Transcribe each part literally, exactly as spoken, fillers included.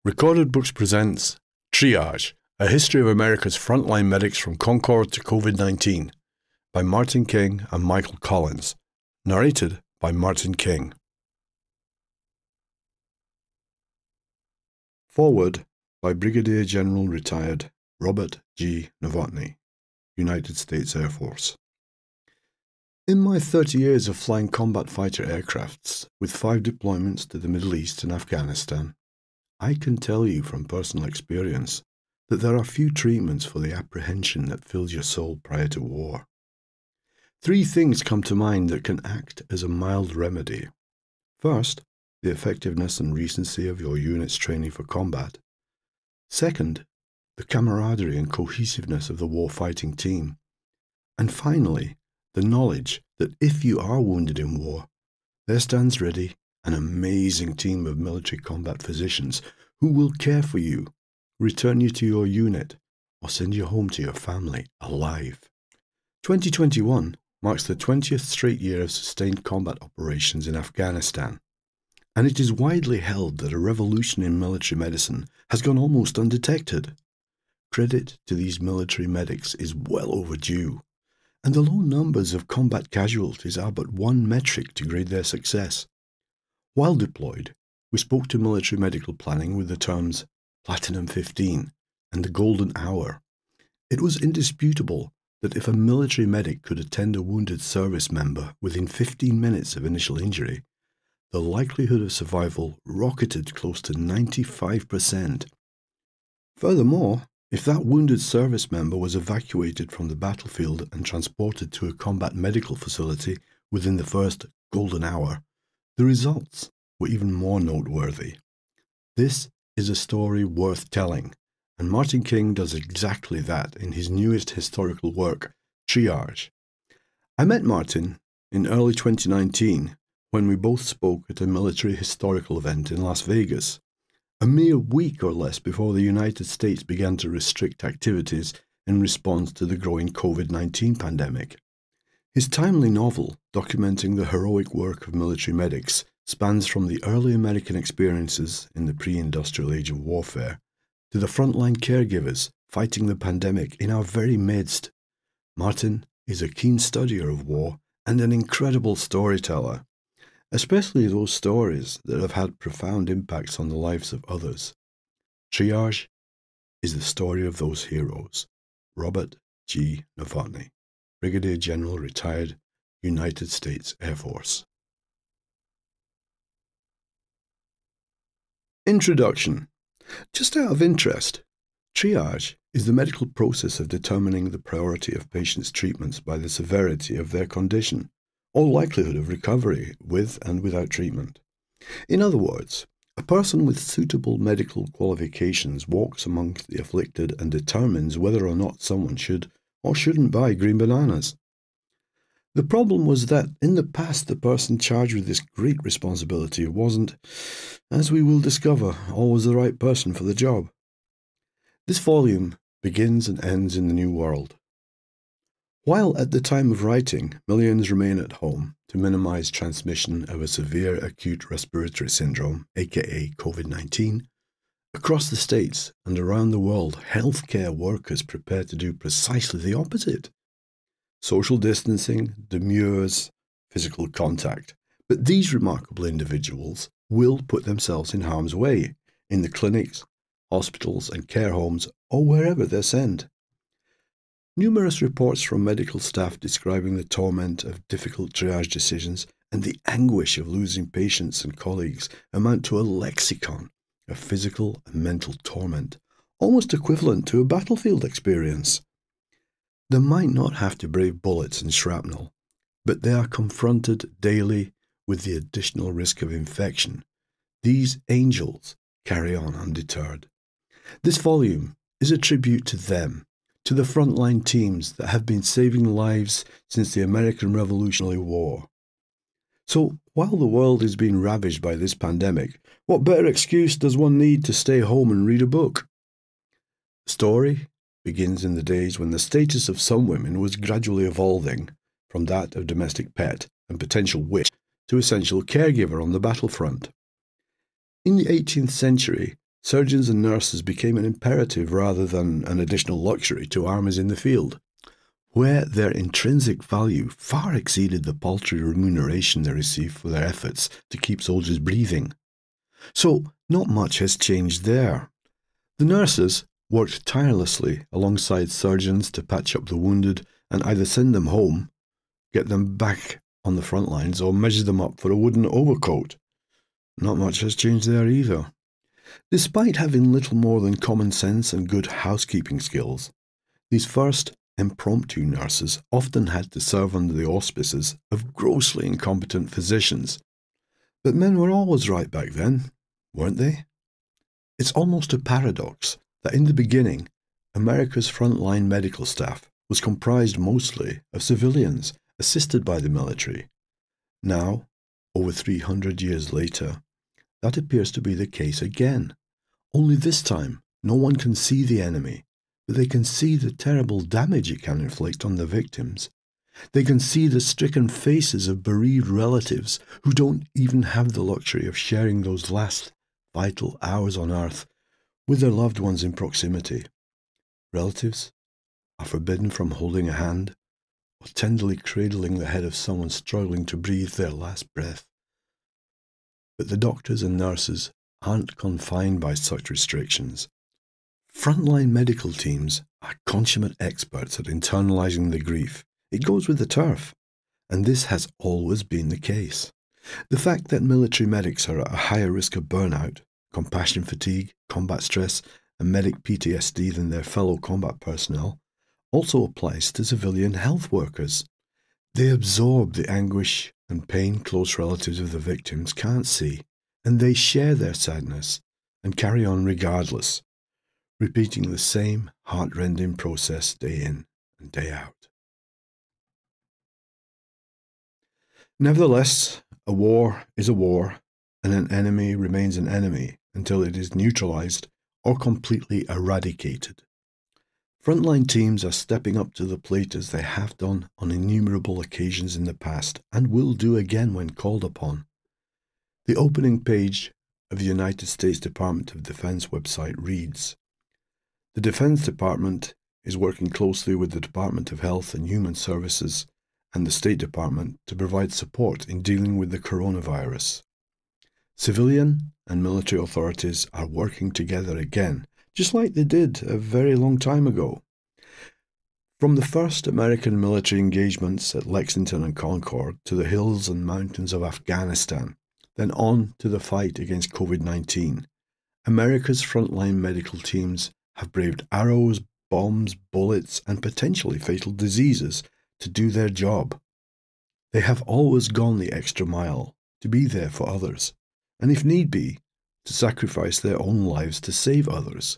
Recorded Books presents Triage, A History of America's Frontline Medics from Concord to COVID nineteen by Martin King and Michael Collins. Narrated by Martin King. Forward by Brigadier General Retired Robert G. Novotny, United States Air Force. In my thirty years of flying combat fighter aircrafts, with five deployments to the Middle East and Afghanistan, I can tell you from personal experience that there are few treatments for the apprehension that fills your soul prior to war. Three things come to mind that can act as a mild remedy. First, the effectiveness and recency of your unit's training for combat. Second, the camaraderie and cohesiveness of the war-fighting team. And finally, the knowledge that if you are wounded in war, there stands ready an amazing team of military combat physicians who will care for you, return you to your unit, or send you home to your family alive. twenty twenty-one marks the twentieth straight year of sustained combat operations in Afghanistan, and it is widely held that a revolution in military medicine has gone almost undetected. Credit to these military medics is well overdue, and the low numbers of combat casualties are but one metric to grade their success. While deployed, we spoke to military medical planning with the terms Platinum fifteen and the Golden Hour. It was indisputable that if a military medic could attend a wounded service member within fifteen minutes of initial injury, the likelihood of survival rocketed close to ninety-five percent. Furthermore, if that wounded service member was evacuated from the battlefield and transported to a combat medical facility within the first Golden Hour, the results were even more noteworthy. This is a story worth telling, and Martin King does exactly that in his newest historical work, Triage. I met Martin in early twenty nineteen when we both spoke at a military historical event in Las Vegas, a mere week or less before the United States began to restrict activities in response to the growing COVID nineteen pandemic. His timely novel, documenting the heroic work of military medics, spans from the early American experiences in the pre-industrial age of warfare to the frontline caregivers fighting the pandemic in our very midst. Martin is a keen studier of war and an incredible storyteller, especially those stories that have had profound impacts on the lives of others. Triage is the story of those heroes. Robert G. Novotny, Brigadier General Retired, United States Air Force. Introduction. Just out of interest, triage is the medical process of determining the priority of patients' treatments by the severity of their condition, or likelihood of recovery with and without treatment. In other words, a person with suitable medical qualifications walks amongst the afflicted and determines whether or not someone should or shouldn't buy green bananas. The problem was that in the past the person charged with this great responsibility wasn't, as we will discover, always the right person for the job. This volume begins and ends in the New World. While at the time of writing, millions remain at home to minimize transmission of a severe acute respiratory syndrome, aka COVID nineteen, across the States and around the world, healthcare workers prepare to do precisely the opposite. Social distancing, demurs, physical contact. But these remarkable individuals will put themselves in harm's way in the clinics, hospitals and care homes, or wherever they're sent. Numerous reports from medical staff describing the torment of difficult triage decisions and the anguish of losing patients and colleagues amount to a lexicon of physical and mental torment, almost equivalent to a battlefield experience. They might not have to brave bullets and shrapnel, but they are confronted daily with the additional risk of infection. These angels carry on undeterred. This volume is a tribute to them, to the frontline teams that have been saving lives since the American Revolutionary War. So, while the world is being ravaged by this pandemic, what better excuse does one need to stay home and read a book? The story begins in the days when the status of some women was gradually evolving from that of domestic pet and potential witch to essential caregiver on the battlefront. In the eighteenth century, surgeons and nurses became an imperative rather than an additional luxury to armies in the field, where their intrinsic value far exceeded the paltry remuneration they received for their efforts to keep soldiers breathing. So, not much has changed there. The nurses worked tirelessly alongside surgeons to patch up the wounded and either send them home, get them back on the front lines, or measure them up for a wooden overcoat. Not much has changed there either. Despite having little more than common sense and good housekeeping skills, these first impromptu nurses often had to serve under the auspices of grossly incompetent physicians. But men were always right back then, weren't they? It's almost a paradox that in the beginning, America's frontline medical staff was comprised mostly of civilians assisted by the military. Now, over three hundred years later, that appears to be the case again. Only this time, no one can see the enemy, but they can see the terrible damage it can inflict on the victims. They can see the stricken faces of bereaved relatives who don't even have the luxury of sharing those last vital hours on earth with their loved ones in proximity. Relatives are forbidden from holding a hand or tenderly cradling the head of someone struggling to breathe their last breath. But the doctors and nurses aren't confined by such restrictions. Frontline medical teams are consummate experts at internalizing the grief. It goes with the turf, and this has always been the case. The fact that military medics are at a higher risk of burnout, compassion fatigue, combat stress, and medic P T S D than their fellow combat personnel also applies to civilian health workers. They absorb the anguish and pain close relatives of the victims can't see, and they share their sadness and carry on regardless, repeating the same heart-rending process day in and day out. Nevertheless, a war is a war, and an enemy remains an enemy until it is neutralized or completely eradicated. Frontline teams are stepping up to the plate as they have done on innumerable occasions in the past and will do again when called upon. The opening page of the United States Department of Defense website reads, "The Defense Department is working closely with the Department of Health and Human Services and the State Department to provide support in dealing with the coronavirus. Civilian and military authorities are working together again, just like they did a very long time ago. From the first American military engagements at Lexington and Concord to the hills and mountains of Afghanistan, then on to the fight against COVID nineteen, America's frontline medical teams have braved arrows, bombs, bullets, and potentially fatal diseases to do their job. They have always gone the extra mile to be there for others, and if need be, to sacrifice their own lives to save others.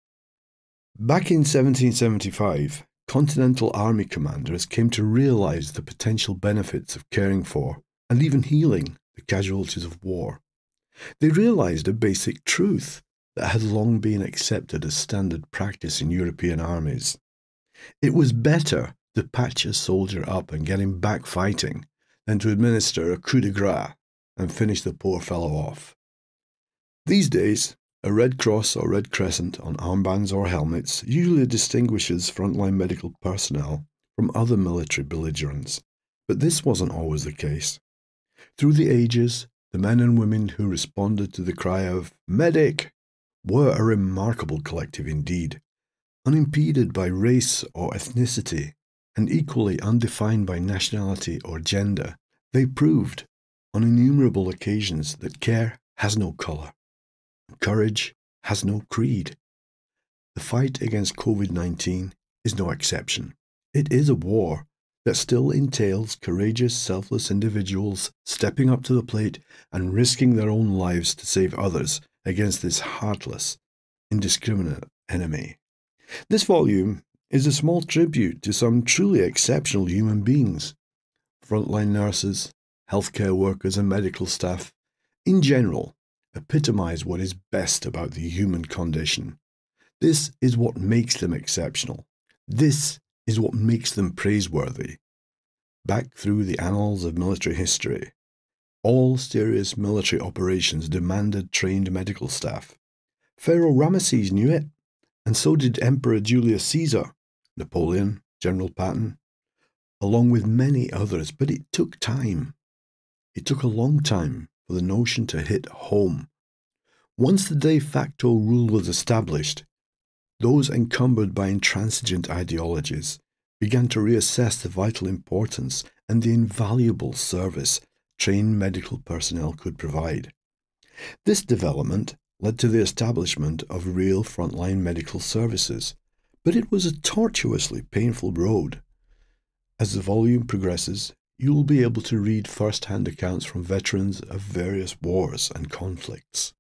Back in seventeen seventy-five, Continental Army commanders came to realize the potential benefits of caring for and even healing the casualties of war. They realized a basic truth that had long been accepted as standard practice in European armies. It was better to patch a soldier up and get him back fighting than to administer a coup de grace and finish the poor fellow off. These days, a red cross or red crescent on armbands or helmets usually distinguishes frontline medical personnel from other military belligerents, but this wasn't always the case. Through the ages, the men and women who responded to the cry of "Medic!" were a remarkable collective indeed, unimpeded by race or ethnicity, and equally undefined by nationality or gender. They proved on innumerable occasions that care has no colour. Courage has no creed. The fight against COVID nineteen is no exception. It is a war that still entails courageous, selfless individuals stepping up to the plate and risking their own lives to save others against this heartless, indiscriminate enemy. This volume is a small tribute to some truly exceptional human beings. Frontline nurses, healthcare workers and medical staff, in general, epitomize what is best about the human condition. This is what makes them exceptional. This is what makes them praiseworthy. Back through the annals of military history, all serious military operations demanded trained medical staff. Pharaoh Ramesses knew it, and so did Emperor Julius Caesar, Napoleon, General Patton, along with many others, but it took time. It took a long time for the notion to hit home. Once the de facto rule was established, those encumbered by intransigent ideologies began to reassess the vital importance and the invaluable service trained medical personnel could provide. This development led to the establishment of real frontline medical services, but it was a tortuously painful road. As the volume progresses, you will be able to read first-hand accounts from veterans of various wars and conflicts.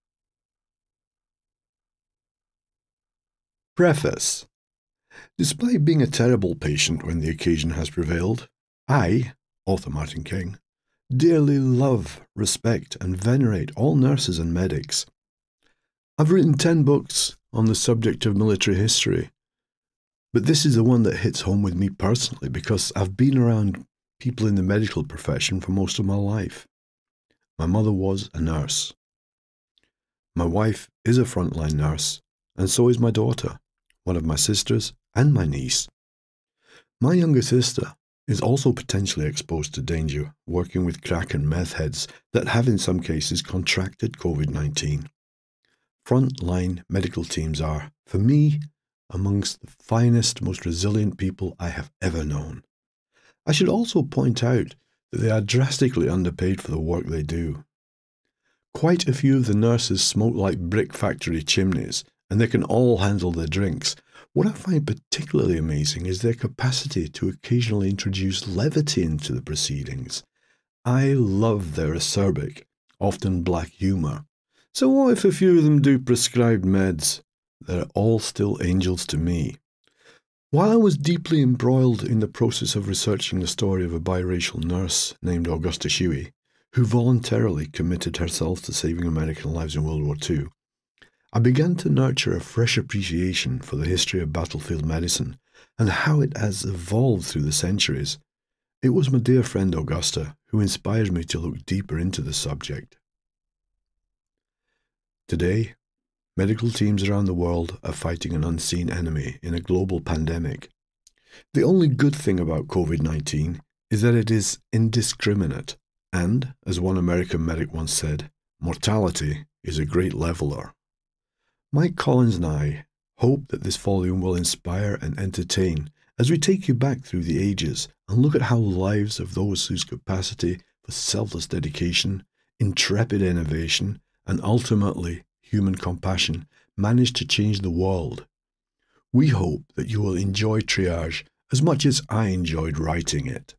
Preface. Despite being a terrible patient when the occasion has prevailed, I, author Martin King, dearly love, respect and venerate all nurses and medics. I've written ten books on the subject of military history, but this is the one that hits home with me personally because I've been around people in the medical profession for most of my life. My mother was a nurse. My wife is a frontline nurse, and so is my daughter, one of my sisters, and my niece. My younger sister is also potentially exposed to danger working with crack and meth heads that have in some cases contracted COVID nineteen. Frontline medical teams are, for me, amongst the finest, most resilient people I have ever known. I should also point out that they are drastically underpaid for the work they do. Quite a few of the nurses smoke like brick factory chimneys, and they can all handle their drinks. What I find particularly amazing is their capacity to occasionally introduce levity into the proceedings. I love their acerbic, often black humour. So what if a few of them do prescribed meds? They're all still angels to me. While I was deeply embroiled in the process of researching the story of a biracial nurse named Augusta Shuey, who voluntarily committed herself to saving American lives in World War Two, I began to nurture a fresh appreciation for the history of battlefield medicine and how it has evolved through the centuries. It was my dear friend Augusta who inspired me to look deeper into the subject. Today, medical teams around the world are fighting an unseen enemy in a global pandemic. The only good thing about COVID nineteen is that it is indiscriminate and, as one American medic once said, mortality is a great leveler. Mike Collins and I hope that this volume will inspire and entertain as we take you back through the ages and look at how lives of those whose capacity for selfless dedication, intrepid innovation, and ultimately human compassion managed to change the world. We hope that you will enjoy Triage as much as I enjoyed writing it.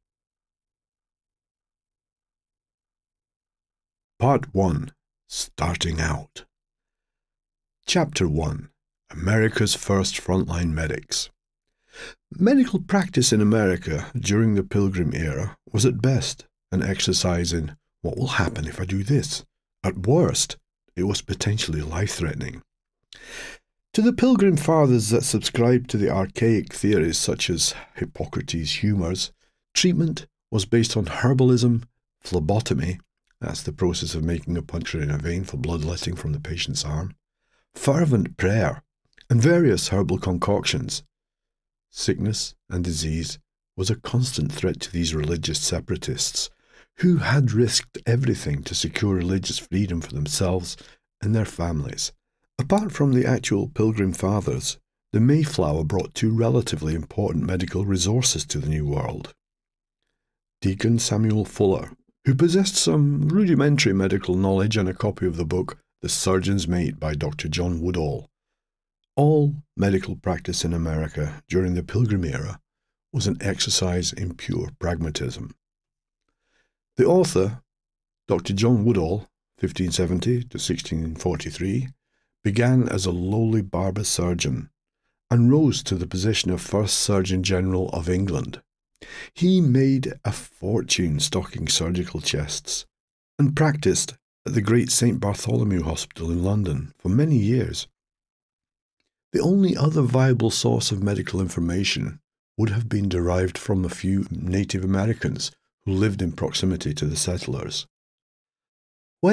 Part one. Starting Out. Chapter one. America's First Frontline Medics. Medical practice in America during the Pilgrim era was at best an exercise in what will happen if I do this. At worst, it was potentially life-threatening. To the Pilgrim Fathers that subscribed to the archaic theories such as Hippocrates' humours, treatment was based on herbalism, phlebotomy, that's the process of making a puncture in a vein for bloodletting from the patient's arm, fervent prayer, and various herbal concoctions. Sickness and disease was a constant threat to these religious separatists, who had risked everything to secure religious freedom for themselves and their families. Apart from the actual Pilgrim Fathers, the Mayflower brought two relatively important medical resources to the New World. Deacon Samuel Fuller, who possessed some rudimentary medical knowledge and a copy of the book The Surgeon's Mate by Doctor John Woodall. All medical practice in America during the Pilgrim era was an exercise in pure pragmatism. The author, Doctor John Woodall, fifteen seventy to sixteen forty-three, began as a lowly barber surgeon and rose to the position of First Surgeon General of England. He made a fortune stocking surgical chests and practiced at the great Saint Bartholomew Hospital in London for many years. The only other viable source of medical information would have been derived from a few Native Americans who lived in proximity to the settlers. When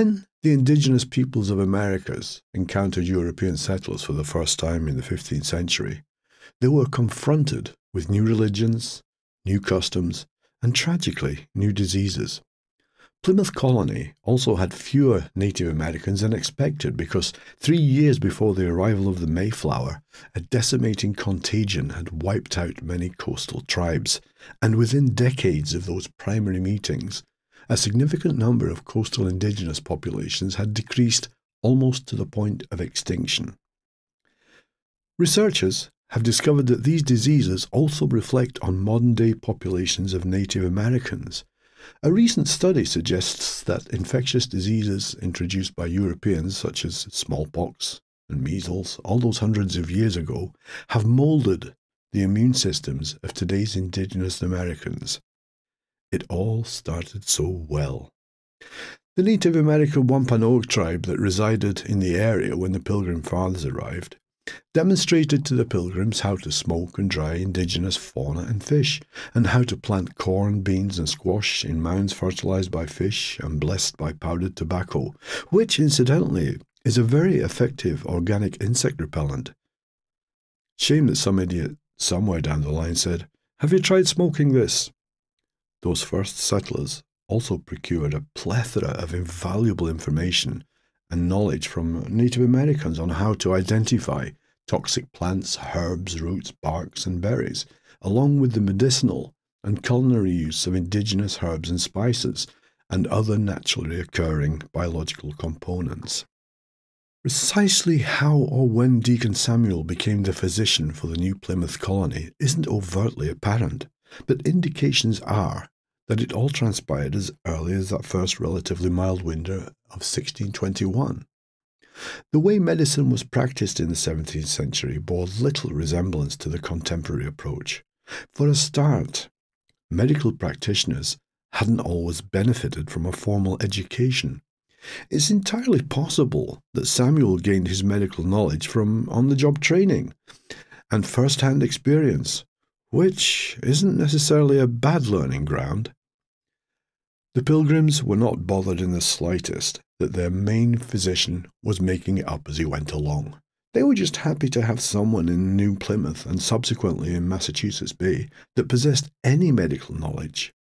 the indigenous peoples of Americas encountered European settlers for the first time in the fifteenth century, they were confronted with new religions, new customs, and tragically, new diseases. Plymouth Colony also had fewer Native Americans than expected because three years before the arrival of the Mayflower, a decimating contagion had wiped out many coastal tribes, and within decades of those primary meetings, a significant number of coastal indigenous populations had decreased almost to the point of extinction. Researchers have discovered that these diseases also reflect on modern-day populations of Native Americans. A recent study suggests that infectious diseases introduced by Europeans, such as smallpox and measles, all those hundreds of years ago, have moulded the immune systems of today's indigenous Americans. It all started so well. The Native American Wampanoag tribe that resided in the area when the Pilgrim Fathers arrived demonstrated to the pilgrims how to smoke and dry indigenous fauna and fish, and how to plant corn, beans and squash in mounds fertilized by fish and blessed by powdered tobacco, which, incidentally, is a very effective organic insect repellent. Shame that some idiot somewhere down the line said, "Have you tried smoking this?" Those first settlers also procured a plethora of invaluable information and knowledge from Native Americans on how to identify toxic plants, herbs, roots, barks, and berries, along with the medicinal and culinary use of indigenous herbs and spices and other naturally occurring biological components. Precisely how or when Deacon Samuel became the physician for the New Plymouth colony isn't overtly apparent, but indications are that it all transpired as early as that first relatively mild winter of sixteen twenty-one. The way medicine was practiced in the seventeenth century bore little resemblance to the contemporary approach. For a start, medical practitioners hadn't always benefited from a formal education. It's entirely possible that Samuel gained his medical knowledge from on-the-job training and first-hand experience, which isn't necessarily a bad learning ground. The pilgrims were not bothered in the slightest that their main physician was making it up as he went along. They were just happy to have someone in New Plymouth and subsequently in Massachusetts Bay that possessed any medical knowledge.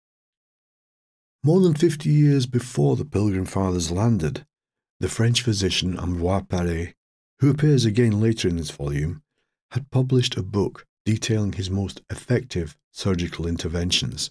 More than fifty years before the Pilgrim Fathers landed, the French physician Ambroise Paré, who appears again later in this volume, had published a book detailing his most effective surgical interventions.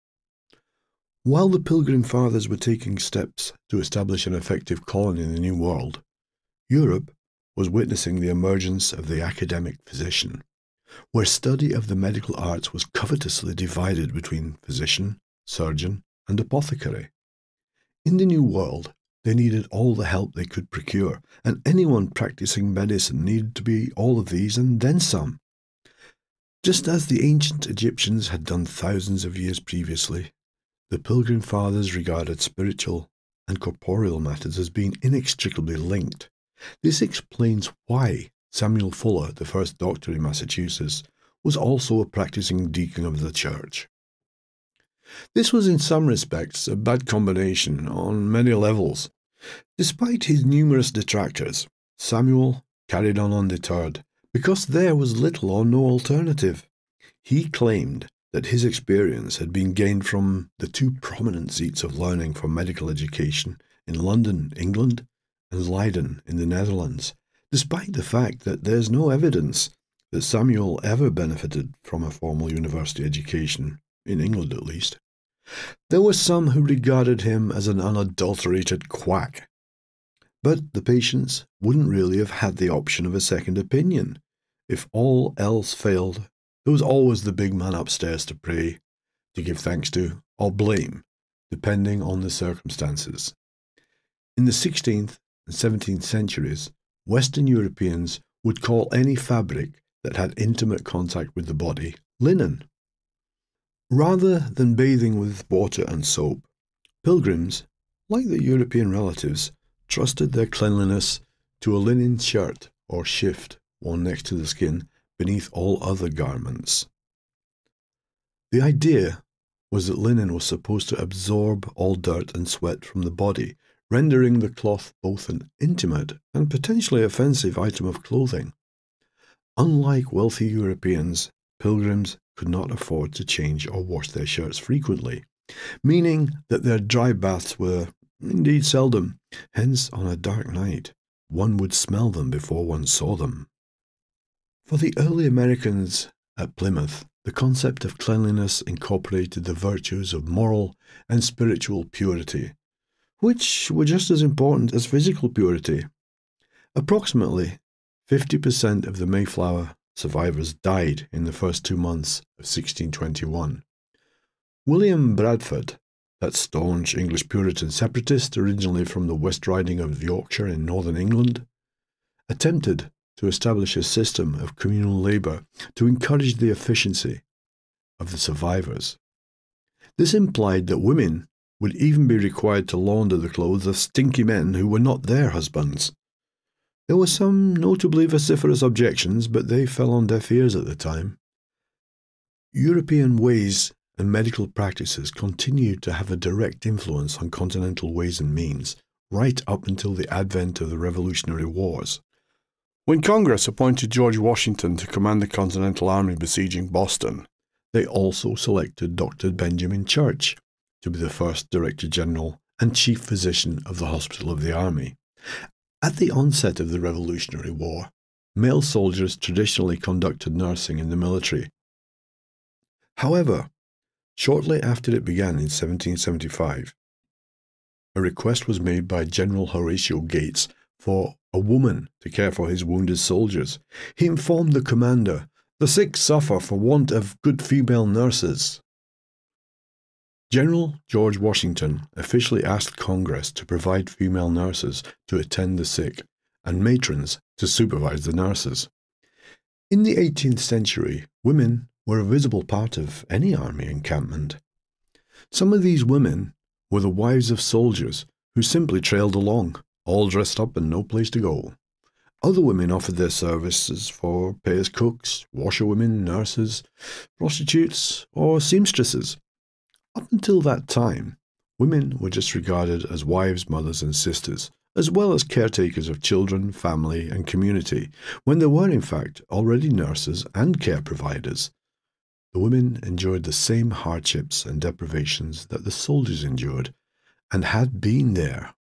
While the Pilgrim Fathers were taking steps to establish an effective colony in the New World, Europe was witnessing the emergence of the academic physician, where study of the medical arts was covetously divided between physician, surgeon, and apothecary. In the New World, they needed all the help they could procure, and anyone practicing medicine needed to be all of these and then some. Just as the ancient Egyptians had done thousands of years previously, the Pilgrim Fathers regarded spiritual and corporeal matters as being inextricably linked. This explains why Samuel Fuller, the first doctor in Massachusetts, was also a practicing deacon of the church. This was in some respects a bad combination on many levels. Despite his numerous detractors, Samuel carried on undeterred, because there was little or no alternative. He claimed that his experience had been gained from the two prominent seats of learning for medical education in London, England, and Leiden in the Netherlands, despite the fact that there's no evidence that Samuel ever benefited from a formal university education, in England at least. There were some who regarded him as an unadulterated quack, but the patients wouldn't really have had the option of a second opinion. If all else failed, there was always the big man upstairs to pray, to give thanks to, or blame, depending on the circumstances. In the sixteenth and seventeenth centuries, Western Europeans would call any fabric that had intimate contact with the body linen. Rather than bathing with water and soap, pilgrims, like their European relatives, trusted their cleanliness to a linen shirt or shift worn next to the skin beneath all other garments. The idea was that linen was supposed to absorb all dirt and sweat from the body, rendering the cloth both an intimate and potentially offensive item of clothing. Unlike wealthy Europeans, pilgrims could not afford to change or wash their shirts frequently, meaning that their dry baths were indeed seldom. Hence, on a dark night, one would smell them before one saw them. For the early Americans at Plymouth, the concept of cleanliness incorporated the virtues of moral and spiritual purity, which were just as important as physical purity. Approximately fifty percent of the Mayflower survivors died in the first two months of sixteen twenty-one. William Bradford, that staunch English Puritan separatist originally from the West Riding of Yorkshire in northern England, attempted to establish a system of communal labour to encourage the efficiency of the survivors. This implied that women would even be required to launder the clothes of stinky men who were not their husbands. There were some notably vociferous objections, but they fell on deaf ears at the time. European ways and medical practices continued to have a direct influence on continental ways and means, right up until the advent of the Revolutionary Wars. When Congress appointed George Washington to command the Continental Army besieging Boston, they also selected Doctor Benjamin Church to be the first Director General and Chief Physician of the Hospital of the Army. At the onset of the Revolutionary War, male soldiers traditionally conducted nursing in the military. However, shortly after it began in seventeen seventy-five, a request was made by General Horatio Gates for a woman to care for his wounded soldiers. He informed the commander, "The sick suffer for want of good female nurses." General George Washington officially asked Congress to provide female nurses to attend the sick and matrons to supervise the nurses. In the eighteenth century, women were a visible part of any army encampment. Some of these women were the wives of soldiers who simply trailed along, all dressed up and no place to go. Other women offered their services for pay as cooks, washerwomen, nurses, prostitutes, or seamstresses. Up until that time, women were just regarded as wives, mothers, and sisters, as well as caretakers of children, family, and community, when they were in fact already nurses and care providers. The women enjoyed the same hardships and deprivations that the soldiers endured, and had been there.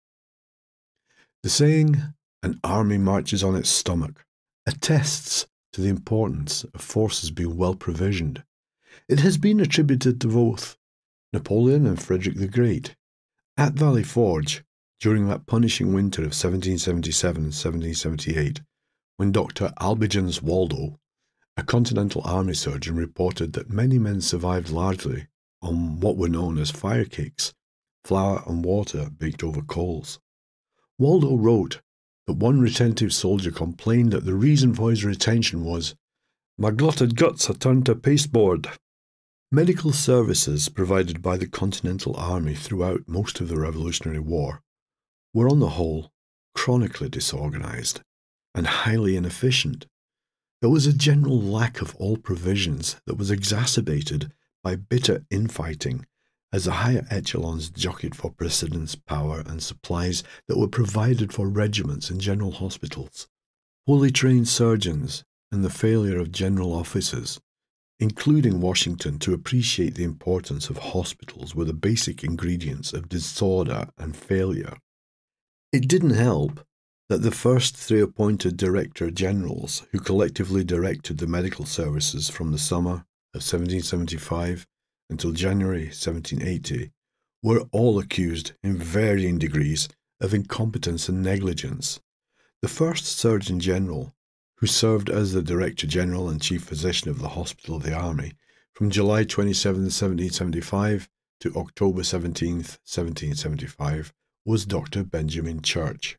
The saying, "an army marches on its stomach," attests to the importance of forces being well provisioned. It has been attributed to both Napoleon and Frederick the Great. At Valley Forge, during that punishing winter of seventeen seventy-seven and seventeen seventy-eight, when Doctor Albigans Waldo, a Continental Army surgeon, reported that many men survived largely on what were known as fire cakes, flour and water baked over coals. Waldo wrote that one retentive soldier complained that the reason for his retention was, "My glutted guts had turned to pasteboard." Medical services provided by the Continental Army throughout most of the Revolutionary War were on the whole chronically disorganized and highly inefficient. There was a general lack of all provisions that was exacerbated by bitter infighting as the higher echelons jockeyed for precedence, power, and supplies that were provided for regiments and general hospitals. Poorly trained surgeons and the failure of general officers, including Washington, to appreciate the importance of hospitals were the basic ingredients of disorder and failure. It didn't help that the first three appointed Director Generals, who collectively directed the medical services from the summer of seventeen seventy-five until January seventeen eighty, were all accused in varying degrees of incompetence and negligence. The first Surgeon General, who served as the Director General and Chief Physician of the Hospital of the Army from July twenty-seventh, seventeen seventy-five to October seventeenth, seventeen seventy-five, was Doctor Benjamin Church.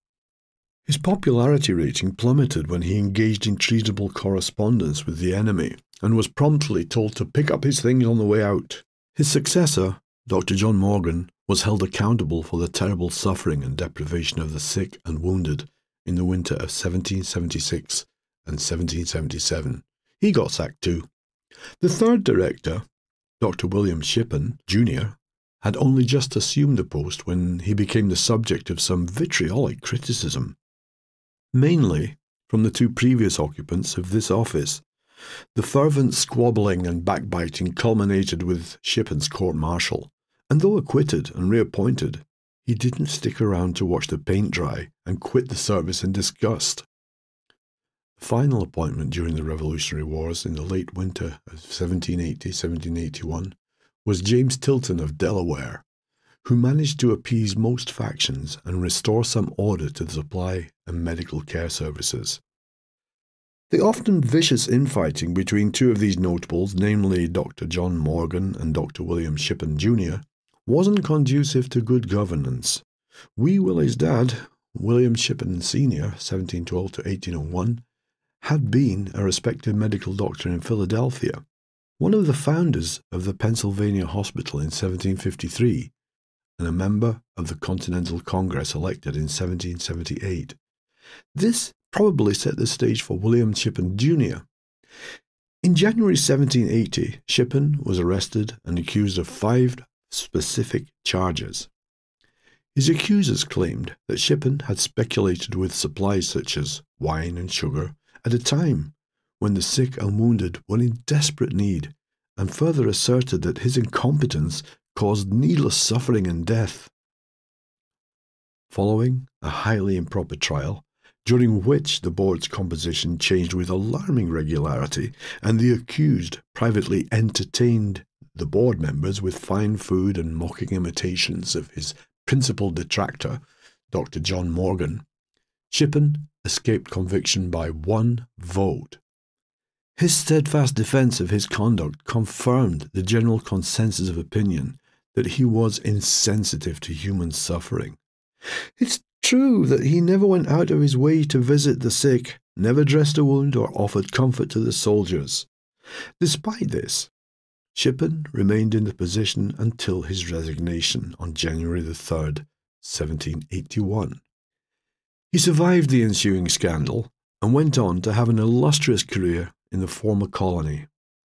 His popularity rating plummeted when he engaged in treasonable correspondence with the enemy and was promptly told to pick up his things on the way out. His successor, Doctor John Morgan, was held accountable for the terrible suffering and deprivation of the sick and wounded in the winter of seventeen seventy-six and seventeen seventy-seven. He got sacked too. The third director, Doctor William Shippen, Junior, had only just assumed the post when he became the subject of some vitriolic criticism, mainly from the two previous occupants of this office. The fervent squabbling and backbiting culminated with Shippen's court-martial, and though acquitted and reappointed, he didn't stick around to watch the paint dry and quit the service in disgust. The final appointment during the Revolutionary Wars in the late winter of seventeen eighty to seventeen eighty-one was James Tilton of Delaware, who managed to appease most factions and restore some order to the supply and medical care services. The often vicious infighting between two of these notables, namely Doctor John Morgan and Doctor William Shippen Junior, wasn't conducive to good governance. Wee Willie's dad, William Shippen Senior, seventeen twelve to eighteen oh one, had been a respected medical doctor in Philadelphia, one of the founders of the Pennsylvania Hospital in seventeen fifty-three, and a member of the Continental Congress elected in seventeen seventy-eight. This probably set the stage for William Shippen Junior In January seventeen eighty, Shippen was arrested and accused of five specific charges. His accusers claimed that Shippen had speculated with supplies such as wine and sugar at a time when the sick and wounded were in desperate need, and further asserted that his incompetence caused needless suffering and death. Following a highly improper trial, during which the board's composition changed with alarming regularity, and the accused privately entertained the board members with fine food and mocking imitations of his principal detractor, Doctor John Morgan, Shippen escaped conviction by one vote. His steadfast defense of his conduct confirmed the general consensus of opinion that he was insensitive to human suffering. It's true that he never went out of his way to visit the sick, never dressed a wound or offered comfort to the soldiers. Despite this, Shippen remained in the position until his resignation on January the third, seventeen eighty-one. He survived the ensuing scandal and went on to have an illustrious career in the former colony.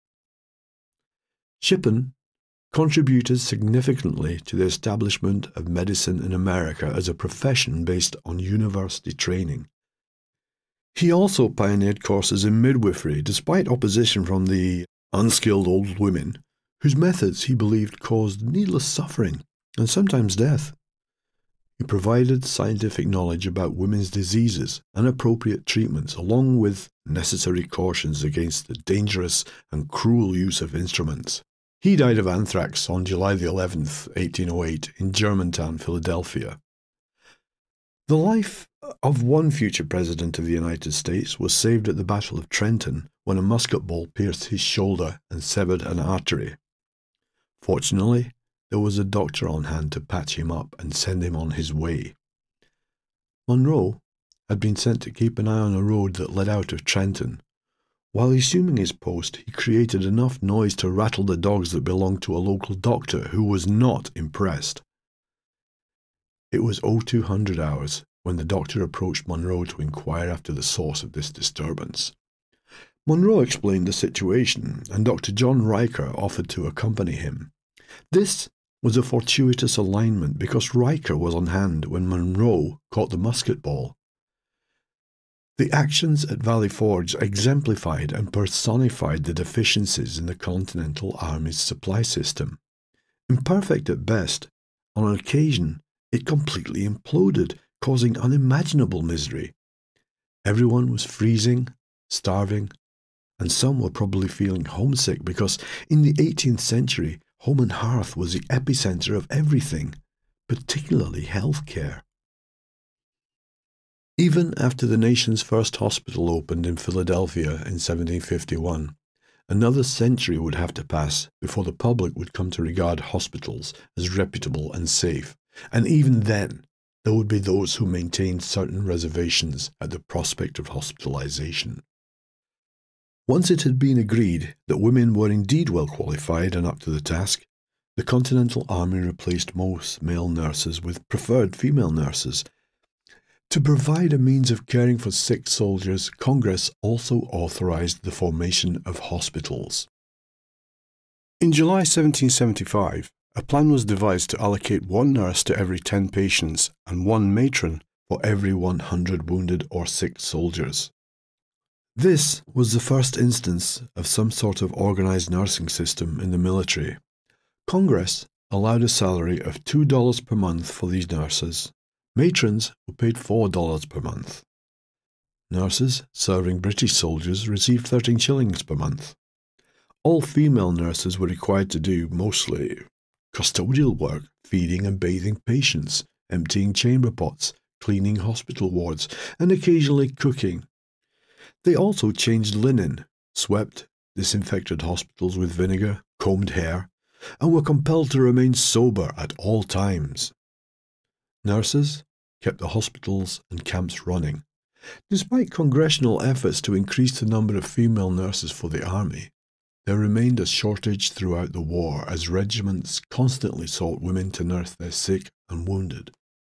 Shippen contributed significantly to the establishment of medicine in America as a profession based on university training. He also pioneered courses in midwifery despite opposition from the unskilled old women, whose methods he believed caused needless suffering and sometimes death. He provided scientific knowledge about women's diseases and appropriate treatments, along with necessary cautions against the dangerous and cruel use of instruments. He died of anthrax on July the eleventh, eighteen oh eight, in Germantown, Philadelphia. The life of one future president of the United States was saved at the Battle of Trenton when a musket ball pierced his shoulder and severed an artery. Fortunately, there was a doctor on hand to patch him up and send him on his way. Monroe had been sent to keep an eye on a road that led out of Trenton. While assuming his post, he created enough noise to rattle the dogs that belonged to a local doctor who was not impressed. It was oh two hundred hours when the doctor approached Monroe to inquire after the source of this disturbance. Monroe explained the situation, and Doctor John Riker offered to accompany him. This was a fortuitous alignment because Riker was on hand when Monroe caught the musket ball. The actions at Valley Forge exemplified and personified the deficiencies in the Continental Army's supply system. Imperfect at best, on an occasion it completely imploded, causing unimaginable misery. Everyone was freezing, starving, and some were probably feeling homesick because in the eighteenth century, home and hearth was the epicenter of everything, particularly health care. Even after the nation's first hospital opened in Philadelphia in seventeen fifty-one, another century would have to pass before the public would come to regard hospitals as reputable and safe, and even then there would be those who maintained certain reservations at the prospect of hospitalization. Once it had been agreed that women were indeed well qualified and up to the task, the Continental Army replaced most male nurses with preferred female nurses. To provide a means of caring for sick soldiers, Congress also authorized the formation of hospitals. In July seventeen seventy-five, A plan was devised to allocate one nurse to every ten patients and one matron for every one hundred wounded or sick soldiers. This was the first instance of some sort of organised nursing system in the military. Congress allowed a salary of two dollars per month for these nurses. Matrons were paid four dollars per month. Nurses serving British soldiers received thirteen shillings per month. All female nurses were required to do mostly custodial work, feeding and bathing patients, emptying chamber pots, cleaning hospital wards, and occasionally cooking. They also changed linen, swept, disinfected hospitals with vinegar, combed hair, and were compelled to remain sober at all times. Nurses kept the hospitals and camps running. Despite congressional efforts to increase the number of female nurses for the army, there remained a shortage throughout the war as regiments constantly sought women to nurse their sick and wounded.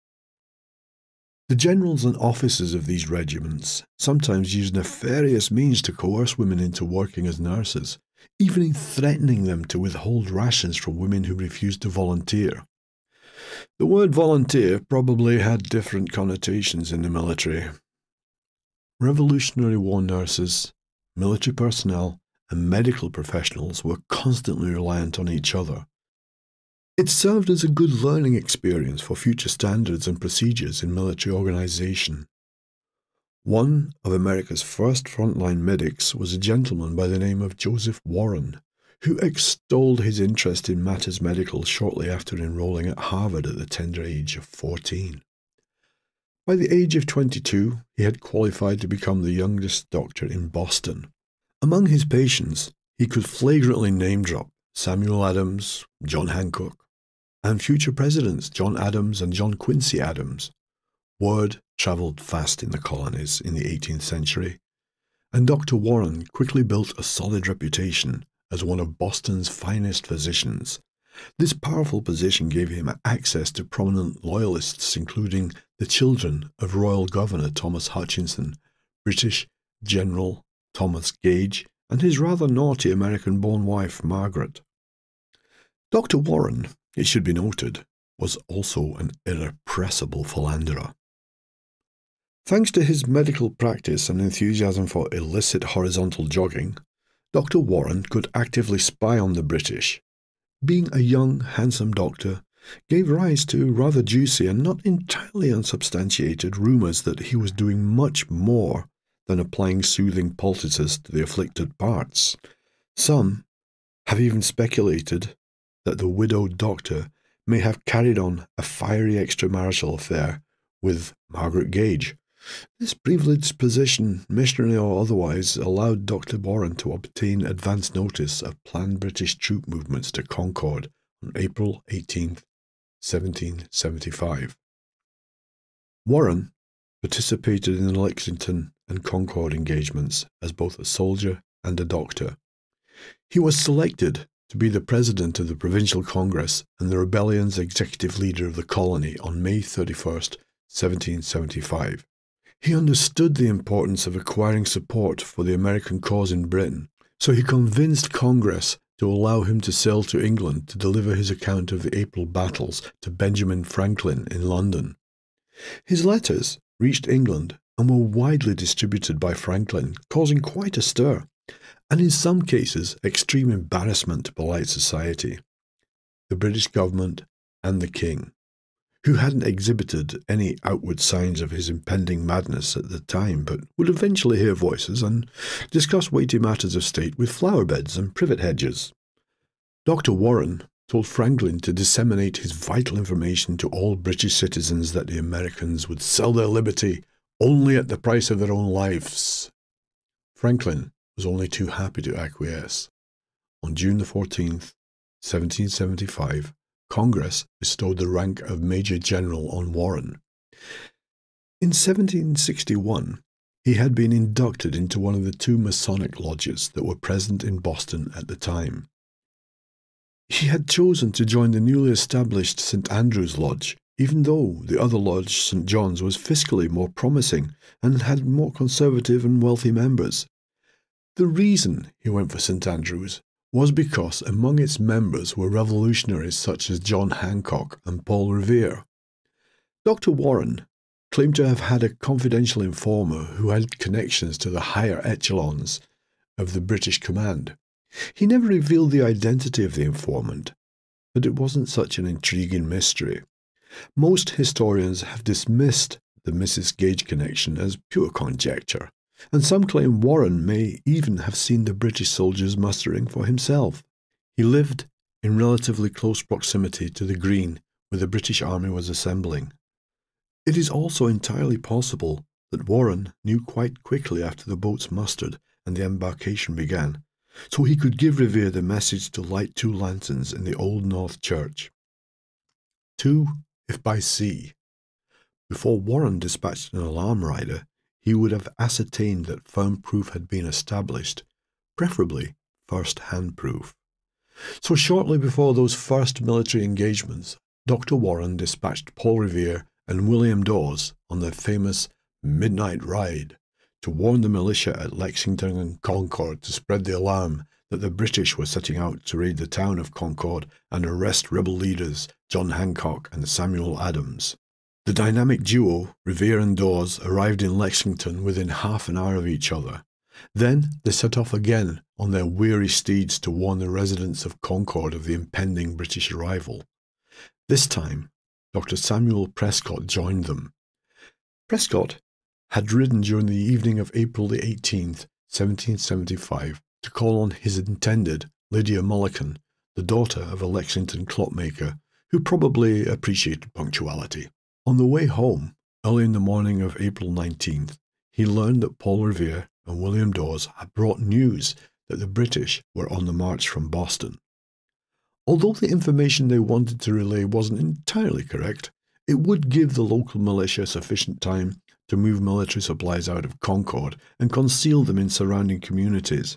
The generals and officers of these regiments sometimes used nefarious means to coerce women into working as nurses, even in threatening them to withhold rations from women who refused to volunteer. The word volunteer probably had different connotations in the military. Revolutionary War nurses, military personnel, and medical professionals were constantly reliant on each other. It served as a good learning experience for future standards and procedures in military organization. One of America's first frontline medics was a gentleman by the name of Joseph Warren, who extolled his interest in matters medical shortly after enrolling at Harvard at the tender age of fourteen. By the age of twenty-two, he had qualified to become the youngest doctor in Boston. Among his patients, he could flagrantly name-drop Samuel Adams, John Hancock, and future presidents John Adams and John Quincy Adams. Word travelled fast in the colonies in the eighteenth century, and Doctor Warren quickly built a solid reputation as one of Boston's finest physicians. This powerful position gave him access to prominent loyalists, including the children of Royal Governor Thomas Hutchinson, British General Thomas Gage, and his rather naughty American-born wife, Margaret. Doctor Warren, it should be noted, was also an irrepressible philanderer. Thanks to his medical practice and enthusiasm for illicit horizontal jogging, Doctor Warren could actively spy on the British. Being a young, handsome doctor gave rise to rather juicy and not entirely unsubstantiated rumours that he was doing much more than applying soothing poultices to the afflicted parts. Some have even speculated that the widowed doctor may have carried on a fiery extramarital affair with Margaret Gage. This privileged position, missionary or otherwise, allowed Doctor Warren to obtain advance notice of planned British troop movements to Concord on April eighteenth, seventeen seventy-five. Warren participated in the Lexington and Concord engagements as both a soldier and a doctor. He was selected to be the president of the Provincial Congress and the rebellion's executive leader of the colony on May thirty-first, seventeen seventy-five. He understood the importance of acquiring support for the American cause in Britain, so he convinced Congress to allow him to sail to England to deliver his account of the April battles to Benjamin Franklin in London. His letters reached England and were widely distributed by Franklin, causing quite a stir, and in some cases extreme embarrassment to polite society, the British government and the King, who hadn't exhibited any outward signs of his impending madness at the time, but would eventually hear voices and discuss weighty matters of state with flower beds and privet hedges. Doctor Warren told Franklin to disseminate his vital information to all British citizens that the Americans would sell their liberty only at the price of their own lives. Franklin was only too happy to acquiesce. On June the fourteenth, seventeen seventy-five, Congress bestowed the rank of Major General on Warren. In seventeen sixty-one, he had been inducted into one of the two Masonic lodges that were present in Boston at the time. He had chosen to join the newly established Saint Andrew's Lodge, even though the other lodge, Saint John's, was fiscally more promising and had more conservative and wealthy members. The reason he went for Saint Andrew's was because among its members were revolutionaries such as John Hancock and Paul Revere. Doctor Warren claimed to have had a confidential informer who had connections to the higher echelons of the British command. He never revealed the identity of the informant, but it wasn't such an intriguing mystery. Most historians have dismissed the Missus Gage connection as pure conjecture, and some claim Warren may even have seen the British soldiers mustering for himself. He lived in relatively close proximity to the Green, where the British army was assembling. It is also entirely possible that Warren knew quite quickly after the boats mustered and the embarkation began, so he could give Revere the message to light two lanterns in the Old North Church. Two, if by sea. Before Warren dispatched an alarm rider, he would have ascertained that firm proof had been established, preferably first-hand proof. So shortly before those first military engagements, Doctor Warren dispatched Paul Revere and William Dawes on their famous midnight ride to warn the militia at Lexington and Concord to spread the alarm that the British were setting out to raid the town of Concord and arrest rebel leaders John Hancock and Samuel Adams. The dynamic duo, Revere and Dawes, arrived in Lexington within half an hour of each other. Then they set off again on their weary steeds to warn the residents of Concord of the impending British arrival. This time, Doctor Samuel Prescott joined them. Prescott had ridden during the evening of April the eighteenth, seventeen seventy-five, to call on his intended, Lydia Mulligan, the daughter of a Lexington clockmaker, who probably appreciated punctuality. On the way home, early in the morning of April nineteenth, he learned that Paul Revere and William Dawes had brought news that the British were on the march from Boston. Although the information they wanted to relay wasn't entirely correct, it would give the local militia sufficient time to move military supplies out of Concord and conceal them in surrounding communities.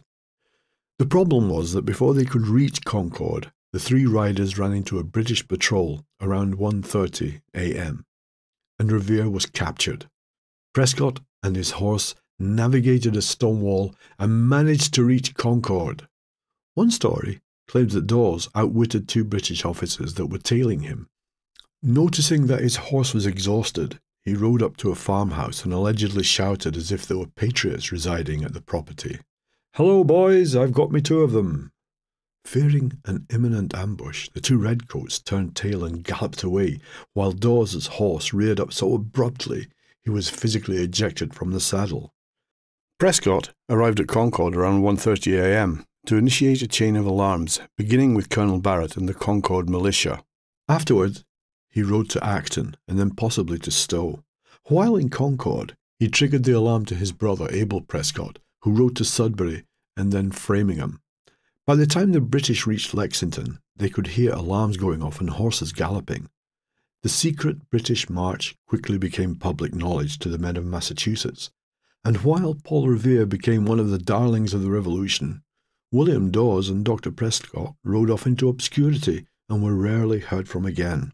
The problem was that before they could reach Concord, the three riders ran into a British patrol around one thirty a m, and Revere was captured. Prescott and his horse navigated a stone wall and managed to reach Concord. One story claims that Dawes outwitted two British officers that were tailing him. Noticing that his horse was exhausted, he rode up to a farmhouse and allegedly shouted as if there were patriots residing at the property, "Hello, boys, I've got me two of them." Fearing an imminent ambush, the two redcoats turned tail and galloped away, while Dawes's horse reared up so abruptly he was physically ejected from the saddle. Prescott arrived at Concord around one thirty a m to initiate a chain of alarms, beginning with Colonel Barrett and the Concord militia. Afterwards, he rode to Acton and then possibly to Stowe. While in Concord, he triggered the alarm to his brother Abel Prescott, who rode to Sudbury and then Framingham. By the time the British reached Lexington, they could hear alarms going off and horses galloping. The secret British march quickly became public knowledge to the men of Massachusetts, and while Paul Revere became one of the darlings of the Revolution, William Dawes and Doctor Prescott rode off into obscurity and were rarely heard from again.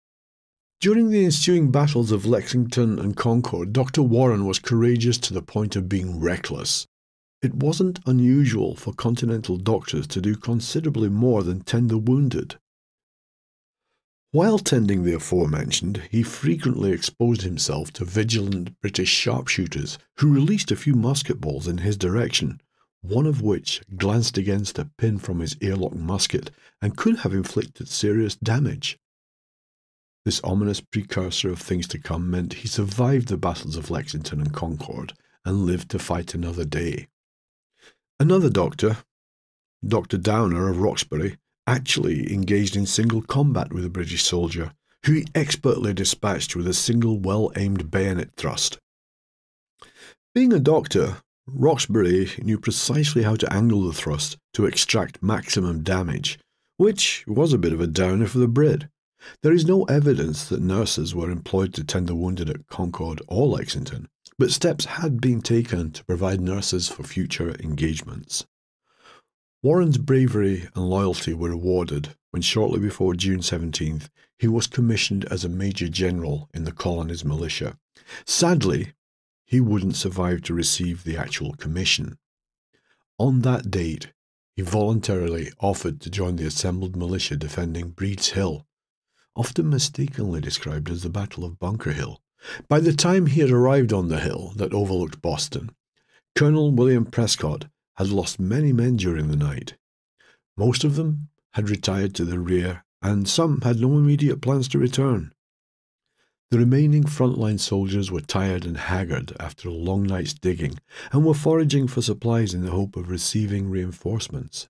During the ensuing battles of Lexington and Concord, Doctor Warren was courageous to the point of being reckless. It wasn't unusual for Continental doctors to do considerably more than tend the wounded. While tending the aforementioned, he frequently exposed himself to vigilant British sharpshooters who released a few musket balls in his direction, one of which glanced against a pin from his airlock musket and could have inflicted serious damage. This ominous precursor of things to come meant he survived the battles of Lexington and Concord and lived to fight another day. Another doctor, Doctor Downer of Roxbury, actually engaged in single combat with a British soldier, who he expertly dispatched with a single well-aimed bayonet thrust. Being a doctor, Roxbury knew precisely how to angle the thrust to extract maximum damage, which was a bit of a downer for the Brit. There is no evidence that nurses were employed to tend the wounded at Concord or Lexington, but steps had been taken to provide nurses for future engagements. Warren's bravery and loyalty were rewarded when shortly before June seventeenth he was commissioned as a Major General in the colony's militia. Sadly, he wouldn't survive to receive the actual commission. On that date, he voluntarily offered to join the assembled militia defending Breed's Hill, often mistakenly described as the Battle of Bunker Hill. By the time he had arrived on the hill that overlooked Boston, Colonel William Prescott had lost many men during the night. Most of them had retired to the rear, and some had no immediate plans to return. The remaining frontline soldiers were tired and haggard after a long night's digging, and were foraging for supplies in the hope of receiving reinforcements.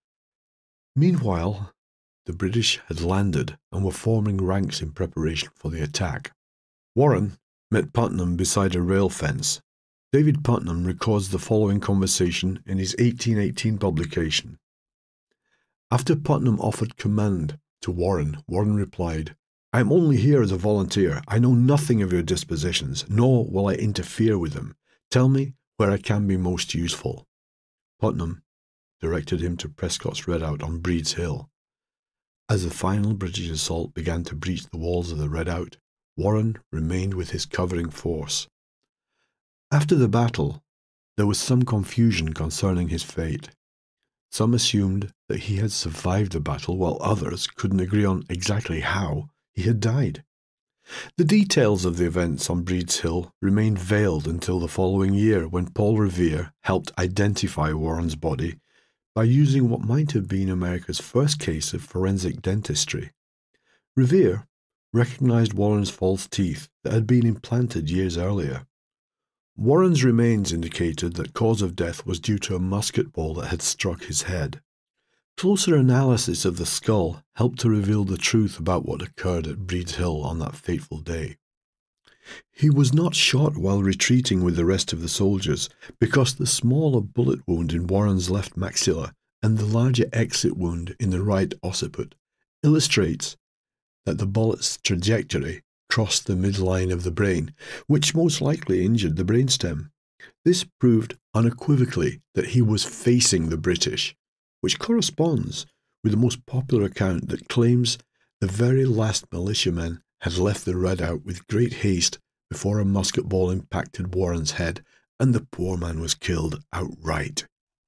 Meanwhile, the British had landed and were forming ranks in preparation for the attack. Warren met Putnam beside a rail fence. David Putnam records the following conversation in his eighteen eighteen publication. After Putnam offered command to Warren, Warren replied, "I am only here as a volunteer. I know nothing of your dispositions, nor will I interfere with them. Tell me where I can be most useful." Putnam directed him to Prescott's redoubt on Breed's Hill. As the final British assault began to breach the walls of the redoubt, Warren remained with his covering force. After the battle, there was some confusion concerning his fate. Some assumed that he had survived the battle, while others couldn't agree on exactly how he had died. The details of the events on Breed's Hill remained veiled until the following year, when Paul Revere helped identify Warren's body by using what might have been America's first case of forensic dentistry. Revere recognized Warren's false teeth that had been implanted years earlier. Warren's remains indicated that cause of death was due to a musket ball that had struck his head. Closer analysis of the skull helped to reveal the truth about what occurred at Breed's Hill on that fateful day. He was not shot while retreating with the rest of the soldiers, because the smaller bullet wound in Warren's left maxilla and the larger exit wound in the right occiput illustrates that the bullet's trajectory crossed the midline of the brain, which most likely injured the brainstem. This proved unequivocally that he was facing the British, which corresponds with the most popular account that claims the very last militiamen had left the redoubt with great haste before a musket ball impacted Warren's head, and the poor man was killed outright.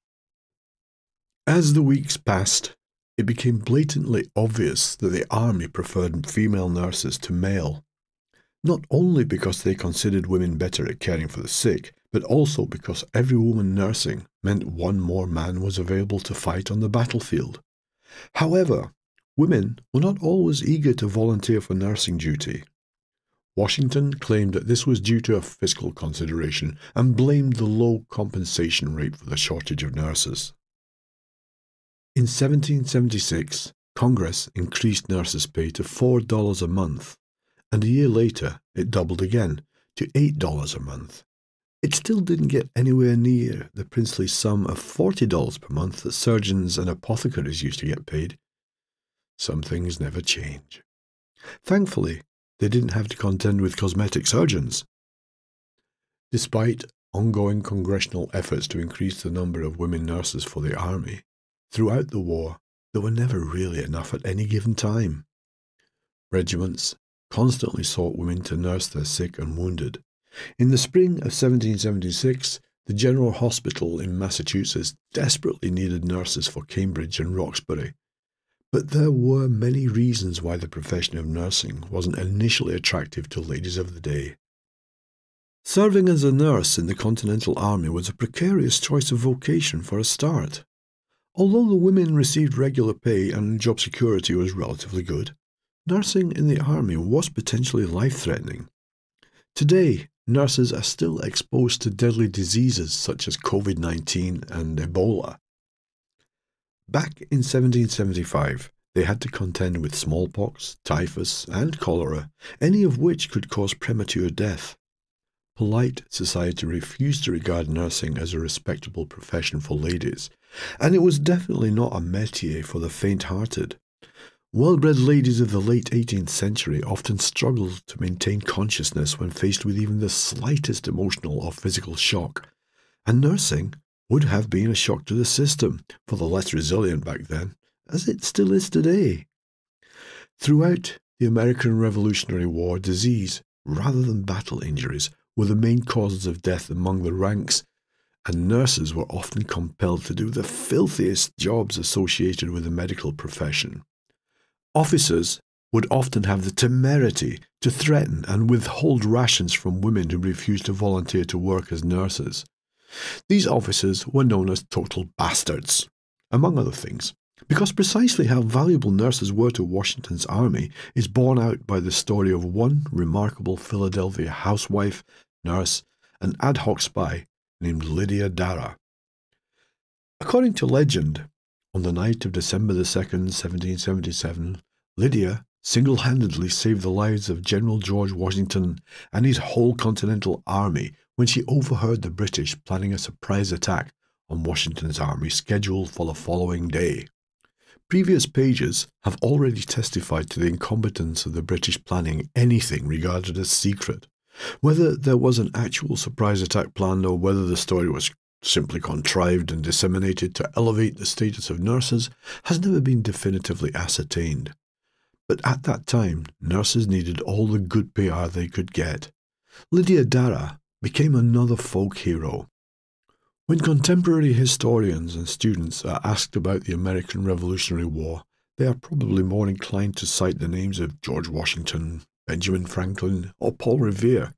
As the weeks passed, it became blatantly obvious that the army preferred female nurses to male, not only because they considered women better at caring for the sick, but also because every woman nursing meant one more man was available to fight on the battlefield. However, women were not always eager to volunteer for nursing duty. Washington claimed that this was due to a fiscal consideration and blamed the low compensation rate for the shortage of nurses. In seventeen seventy-six, Congress increased nurses' pay to four dollars a month, and a year later it doubled again to eight dollars a month. It still didn't get anywhere near the princely sum of forty dollars per month that surgeons and apothecaries used to get paid. Some things never change. Thankfully, they didn't have to contend with cosmetic surgeons. Despite ongoing congressional efforts to increase the number of women nurses for the army, throughout the war, there were never really enough at any given time. Regiments constantly sought women to nurse their sick and wounded. In the spring of seventeen seventy-six, the General Hospital in Massachusetts desperately needed nurses for Cambridge and Roxbury. But there were many reasons why the profession of nursing wasn't initially attractive to ladies of the day. Serving as a nurse in the Continental Army was a precarious choice of vocation for a start. Although the women received regular pay and job security was relatively good, nursing in the Army was potentially life-threatening. Today, nurses are still exposed to deadly diseases such as COVID nineteen and Ebola. Back in seventeen seventy-five, they had to contend with smallpox, typhus, and cholera, any of which could cause premature death. Polite society refused to regard nursing as a respectable profession for ladies, and it was definitely not a métier for the faint-hearted. Well-bred ladies of the late eighteenth century often struggled to maintain consciousness when faced with even the slightest emotional or physical shock, and nursing would have been a shock to the system for the less resilient back then, as it still is today. Throughout the American Revolutionary War, disease, rather than battle injuries, were the main causes of death among the ranks and nurses were often compelled to do the filthiest jobs associated with the medical profession. Officers would often have the temerity to threaten and withhold rations from women who refused to volunteer to work as nurses. These officers were known as total bastards, among other things, because precisely how valuable nurses were to Washington's army is borne out by the story of one remarkable Philadelphia housewife, nurse, and ad hoc spy named Lydia Dara. According to legend, on the night of December the second, seventeen seventy-seven, Lydia single-handedly saved the lives of General George Washington and his whole Continental Army when she overheard the British planning a surprise attack on Washington's army scheduled for the following day. Previous pages have already testified to the incompetence of the British planning anything regarded as secret. Whether there was an actual surprise attack planned or whether the story was simply contrived and disseminated to elevate the status of nurses has never been definitively ascertained. But at that time, nurses needed all the good P R they could get. Lydia Dara became another folk hero. When contemporary historians and students are asked about the American Revolutionary War, they are probably more inclined to cite the names of George Washington, Benjamin Franklin, or Paul Revere.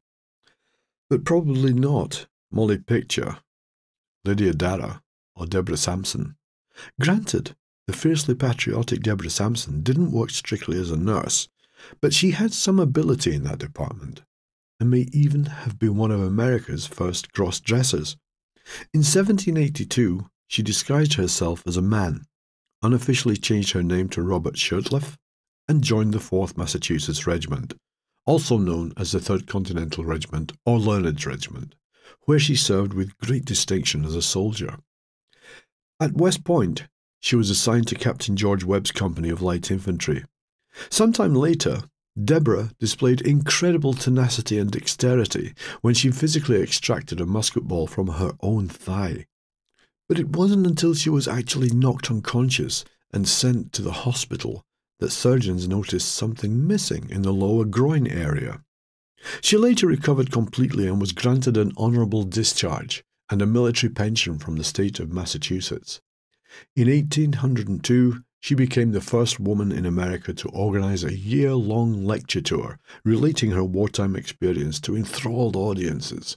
But probably not Molly Pitcher, Lydia Dara, or Deborah Sampson. Granted, the fiercely patriotic Deborah Sampson didn't work strictly as a nurse, but she had some ability in that department, and may even have been one of America's first cross-dressers. In seventeen eighty-two, she disguised herself as a man, unofficially changed her name to Robert Shirtliff, and joined the fourth Massachusetts Regiment, also known as the third Continental Regiment or Learned's Regiment, where she served with great distinction as a soldier. At West Point, she was assigned to Captain George Webb's company of light infantry. Sometime later, Deborah displayed incredible tenacity and dexterity when she physically extracted a musket ball from her own thigh. But it wasn't until she was actually knocked unconscious and sent to the hospital that surgeons noticed something missing in the lower groin area. She later recovered completely and was granted an honourable discharge and a military pension from the state of Massachusetts. In eighteen oh two, she became the first woman in America to organize a year-long lecture tour relating her wartime experience to enthralled audiences.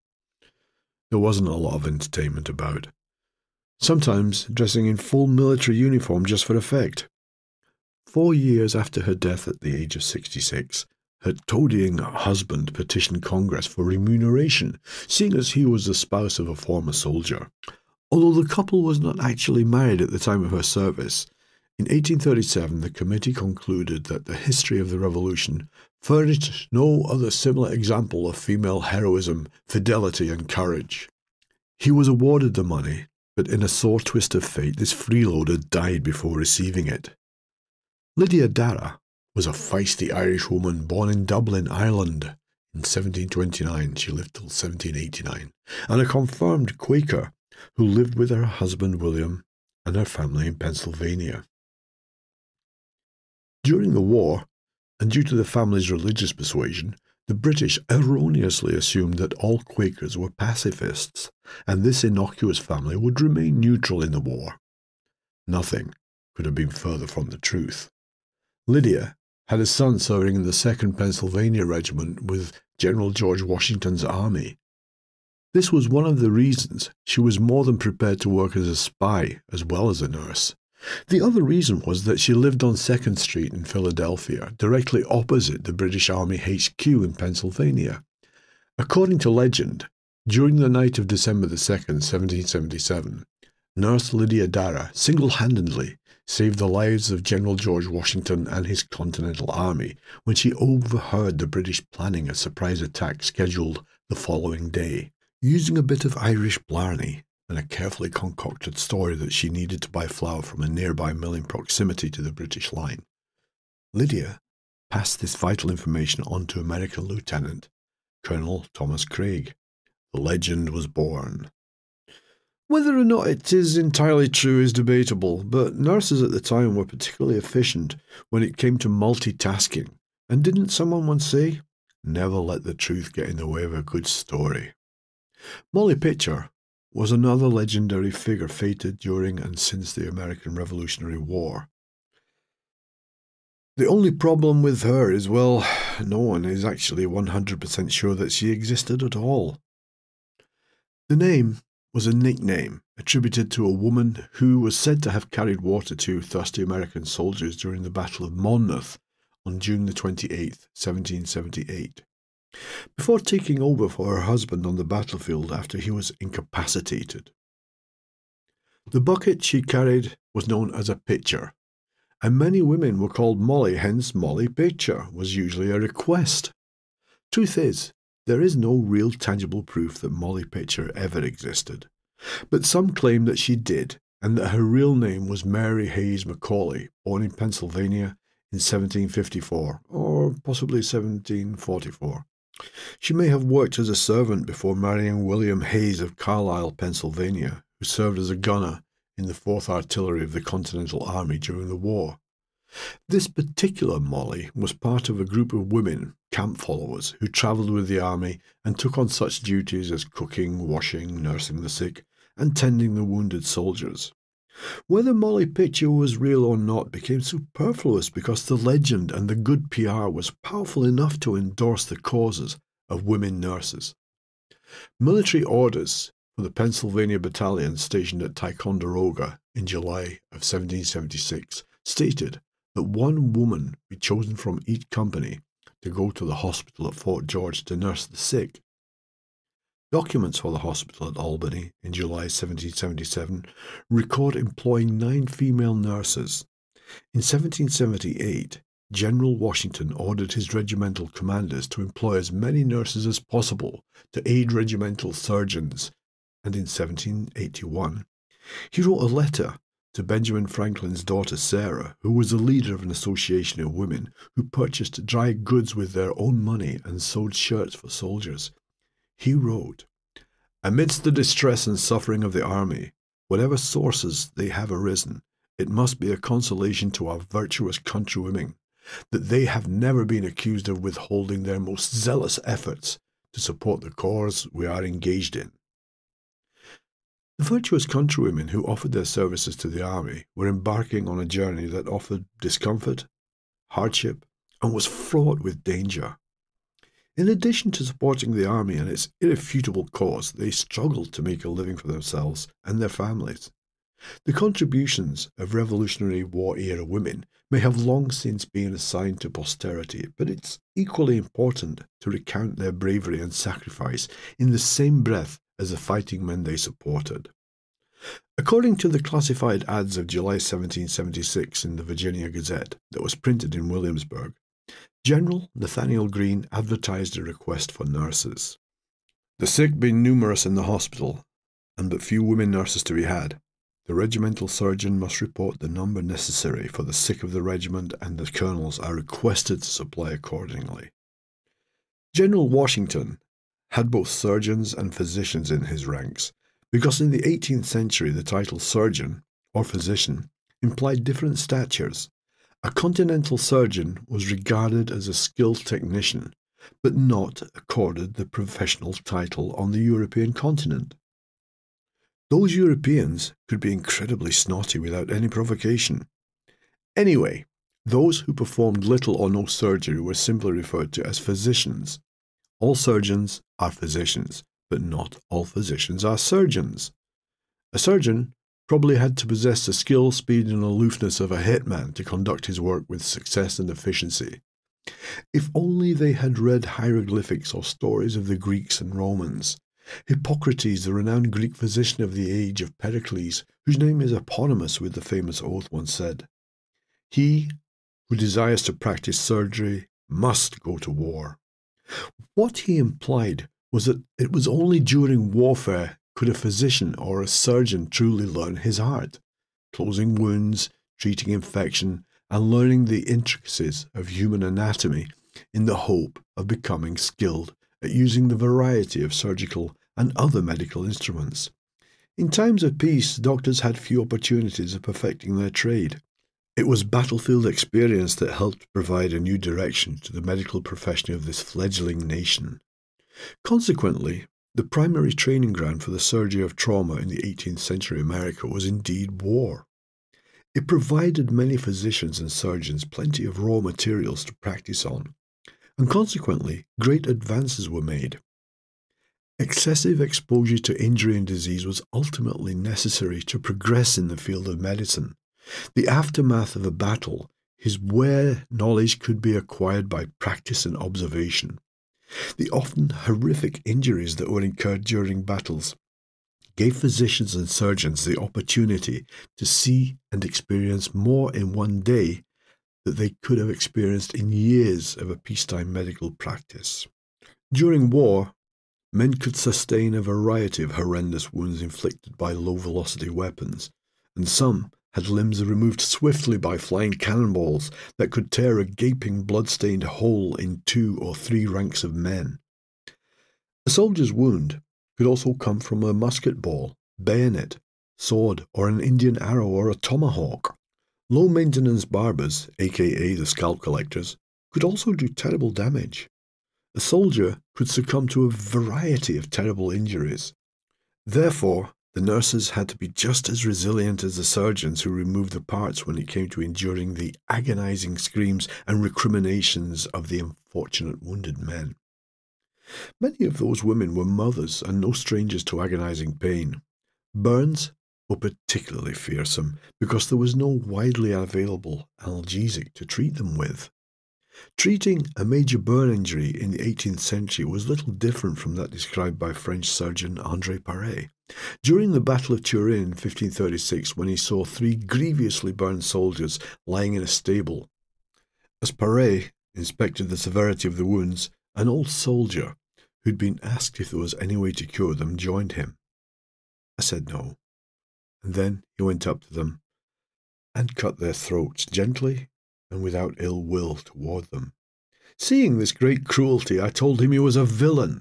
There wasn't a lot of entertainment about, sometimes dressing in full military uniform just for effect. Four years after her death at the age of sixty-six, her toadying husband petitioned Congress for remuneration, seeing as he was the spouse of a former soldier. Although the couple was not actually married at the time of her service, in eighteen thirty-seven the committee concluded that the history of the Revolution furnished no other similar example of female heroism, fidelity, and courage. He was awarded the money, but in a sore twist of fate this freeloader died before receiving it. Lydia Dara was a feisty Irish woman born in Dublin, Ireland. In seventeen twenty-nine, she lived till seventeen eighty-nine, and a confirmed Quaker who lived with her husband William and her family in Pennsylvania. During the war, and due to the family's religious persuasion, the British erroneously assumed that all Quakers were pacifists, and this innocuous family would remain neutral in the war. Nothing could have been further from the truth. Lydia had a son serving in the second Pennsylvania Regiment with General George Washington's army. This was one of the reasons she was more than prepared to work as a spy as well as a nurse. The other reason was that she lived on second Street in Philadelphia, directly opposite the British Army H Q in Pennsylvania. According to legend, during the night of December the second, seventeen seventy-seven, Nurse Lydia Dara single-handedly saved the lives of General George Washington and his Continental Army when she overheard the British planning a surprise attack scheduled the following day. Using a bit of Irish blarney and a carefully concocted story that she needed to buy flour from a nearby mill in proximity to the British line, Lydia passed this vital information on to American Lieutenant Colonel Thomas Craig. The legend was born. Whether or not it is entirely true is debatable, but nurses at the time were particularly efficient when it came to multitasking, and didn't someone once say, "Never let the truth get in the way of a good story"? Molly Pitcher was another legendary figure fated during and since the American Revolutionary War. The only problem with her is, well, no one is actually one hundred percent sure that she existed at all. The name was a nickname attributed to a woman who was said to have carried water to thirsty American soldiers during the Battle of Monmouth on June the twenty-eighth, seventeen seventy-eight, before taking over for her husband on the battlefield after he was incapacitated. The bucket she carried was known as a pitcher, and many women were called Molly, hence Molly Pitcher was usually a request. Truth is, there is no real tangible proof that Molly Pitcher ever existed, but some claim that she did, and that her real name was Mary Hayes Macaulay, born in Pennsylvania in seventeen fifty-four, or possibly seventeen forty-four. She may have worked as a servant before marrying William Hayes of Carlisle, Pennsylvania, who served as a gunner in the fourth Artillery of the Continental Army during the war. This particular Molly was part of a group of women, camp followers, who travelled with the army and took on such duties as cooking, washing, nursing the sick, and tending the wounded soldiers. Whether Molly Pitcher was real or not became superfluous because the legend and the good P R was powerful enough to endorse the causes of women nurses. Military orders for the Pennsylvania Battalion stationed at Ticonderoga in July of seventeen seventy-six stated that one woman be chosen from each company to go to the hospital at Fort George to nurse the sick. Documents for the hospital at Albany in July seventeen seventy-seven record employing nine female nurses. In seventeen seventy-eight, General Washington ordered his regimental commanders to employ as many nurses as possible to aid regimental surgeons, and in seventeen eighty-one, he wrote a letter to Benjamin Franklin's daughter Sarah, who was the leader of an association of women who purchased dry goods with their own money and sewed shirts for soldiers. He wrote, "Amidst the distress and suffering of the army, whatever sources they have arisen, it must be a consolation to our virtuous countrywomen that they have never been accused of withholding their most zealous efforts to support the cause we are engaged in." The virtuous countrywomen who offered their services to the army were embarking on a journey that offered discomfort, hardship, and was fraught with danger. In addition to supporting the army and its irrefutable cause, they struggled to make a living for themselves and their families. The contributions of Revolutionary War-era women may have long since been assigned to posterity, but it's equally important to recount their bravery and sacrifice in the same breath as the fighting men they supported. According to the classified ads of July seventeen seventy-six in the Virginia Gazette that was printed in Williamsburg, General Nathaniel Greene advertised a request for nurses. The sick being numerous in the hospital, and but few women nurses to be had, the regimental surgeon must report the number necessary for the sick of the regiment, and the colonels are requested to supply accordingly. General Washington had both surgeons and physicians in his ranks, because in the eighteenth century the title surgeon, or physician, implied different statures. A continental surgeon was regarded as a skilled technician, but not accorded the professional title on the European continent. Those Europeans could be incredibly snotty without any provocation. Anyway, those who performed little or no surgery were simply referred to as physicians. All surgeons are physicians, but not all physicians are surgeons. A surgeon probably had to possess the skill, speed, and aloofness of a hitman to conduct his work with success and efficiency. If only they had read hieroglyphics or stories of the Greeks and Romans. Hippocrates, the renowned Greek physician of the age of Pericles, whose name is eponymous with the famous oath, once said, "He who desires to practice surgery must go to war." What he implied was that it was only during warfare could a physician or a surgeon truly learn his art, closing wounds, treating infection, and learning the intricacies of human anatomy in the hope of becoming skilled at using the variety of surgical and other medical instruments. In times of peace, doctors had few opportunities of perfecting their trade. It was battlefield experience that helped provide a new direction to the medical profession of this fledgling nation. Consequently, The primary training ground for the surgery of trauma in the eighteenth century America was indeed war. It provided many physicians and surgeons plenty of raw materials to practice on, and consequently, great advances were made. Excessive exposure to injury and disease was ultimately necessary to progress in the field of medicine. The aftermath of a battle is where knowledge could be acquired by practice and observation. The often horrific injuries that were incurred during battles gave physicians and surgeons the opportunity to see and experience more in one day that they could have experienced in years of a peacetime medical practice. During war, men could sustain a variety of horrendous wounds inflicted by low-velocity weapons, and some had limbs removed swiftly by flying cannonballs that could tear a gaping blood-stained hole in two or three ranks of men. A soldier's wound could also come from a musket ball, bayonet, sword, or an Indian arrow or a tomahawk. Low-maintenance barbers, aka the scalp collectors, could also do terrible damage. A soldier could succumb to a variety of terrible injuries. Therefore, the nurses had to be just as resilient as the surgeons who removed the parts when it came to enduring the agonizing screams and recriminations of the unfortunate wounded men. Many of those women were mothers and no strangers to agonizing pain. Burns were particularly fearsome because there was no widely available analgesic to treat them with. Treating a major burn injury in the eighteenth century was little different from that described by French surgeon André Paré during the Battle of Turin in fifteen thirty-six, when he saw three grievously burned soldiers lying in a stable. As Paré inspected the severity of the wounds, an old soldier who'd been asked if there was any way to cure them joined him. I said no, and then he went up to them and cut their throats gently and without ill will toward them. Seeing this great cruelty, I told him he was a villain.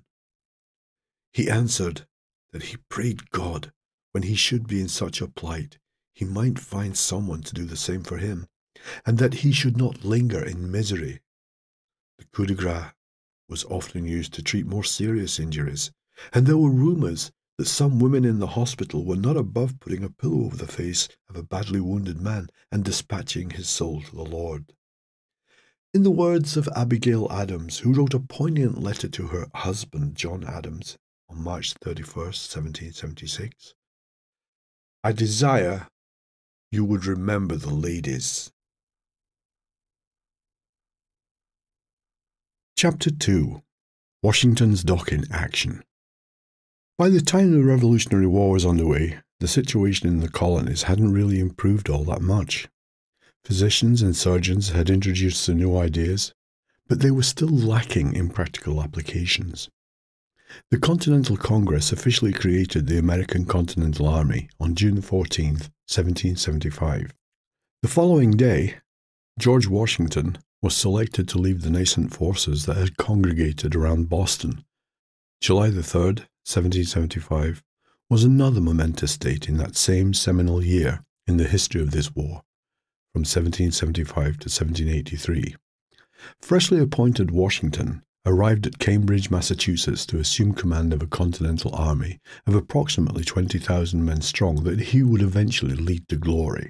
He answered that he prayed God, when he should be in such a plight, he might find someone to do the same for him, and that he should not linger in misery. The coup de grace was often used to treat more serious injuries, and there were rumours that some women in the hospital were not above putting a pillow over the face of a badly wounded man and dispatching his soul to the Lord. In the words of Abigail Adams, who wrote a poignant letter to her husband John Adams on March thirty-first, seventeen seventy-six, "I desire you would remember the ladies." Chapter two. Washington's Dock in Action. By the time the Revolutionary War was underway, the situation in the colonies hadn't really improved all that much. Physicians and surgeons had introduced some new ideas, but they were still lacking in practical applications. The Continental Congress officially created the American Continental Army on June fourteenth, seventeen seventy-five. The following day, George Washington was selected to lead the nascent forces that had congregated around Boston. July the third, seventeen seventy-five, was another momentous date in that same seminal year in the history of this war, from seventeen seventy-five to seventeen eighty-three. Freshly appointed Washington arrived at Cambridge, Massachusetts to assume command of a Continental Army of approximately twenty thousand men strong that he would eventually lead to glory.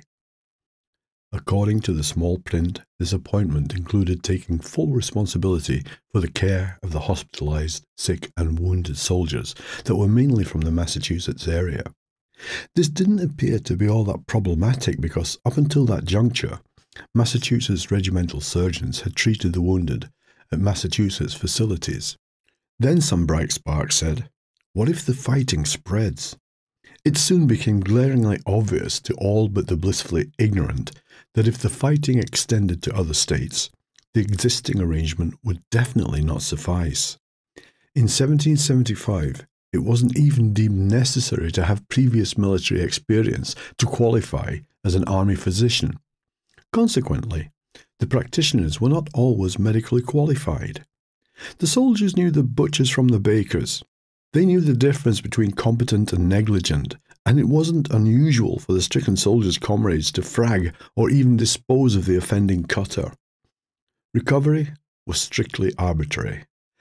According to the small print, this appointment included taking full responsibility for the care of the hospitalized, sick and wounded soldiers that were mainly from the Massachusetts area. This didn't appear to be all that problematic because up until that juncture, Massachusetts regimental surgeons had treated the wounded at Massachusetts facilities. Then some bright spark said, what if the fighting spreads? It soon became glaringly obvious to all but the blissfully ignorant that if the fighting extended to other states, the existing arrangement would definitely not suffice. In seventeen seventy-five, it wasn't even deemed necessary to have previous military experience to qualify as an army physician. Consequently, the practitioners were not always medically qualified. The soldiers knew the butchers from the bakers. They knew the difference between competent and negligent, and it wasn't unusual for the stricken soldiers' comrades to frag or even dispose of the offending cutter. Recovery was strictly arbitrary,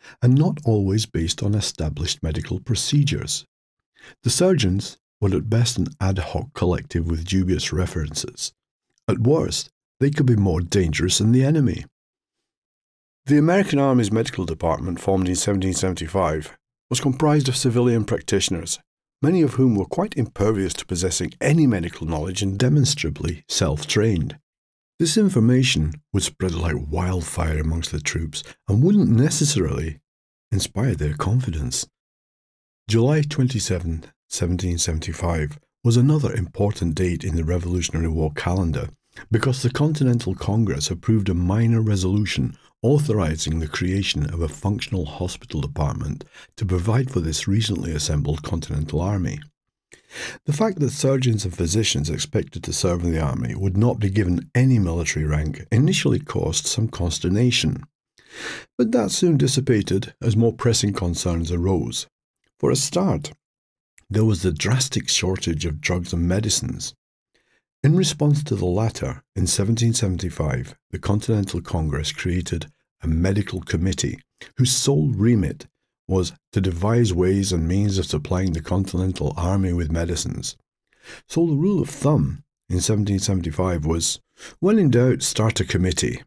and not always based on established medical procedures. The surgeons were at best an ad hoc collective with dubious references. At worst, they could be more dangerous than the enemy. The American Army's medical department, formed in seventeen seventy-five, was comprised of civilian practitioners, many of whom were quite impervious to possessing any medical knowledge and demonstrably self-trained. This information would spread like wildfire amongst the troops and wouldn't necessarily inspire their confidence. July twenty-seventh, seventeen seventy-five was another important date in the Revolutionary War calendar because the Continental Congress approved a minor resolution authorizing the creation of a functional hospital department to provide for this recently assembled Continental Army. The fact that surgeons and physicians expected to serve in the army would not be given any military rank initially caused some consternation. But that soon dissipated as more pressing concerns arose. For a start, there was the drastic shortage of drugs and medicines. In response to the latter, in seventeen seventy-five, the Continental Congress created a medical committee whose sole remit was to devise ways and means of supplying the Continental Army with medicines. So the rule of thumb in seventeen seventy-five was, when in doubt, start a committee.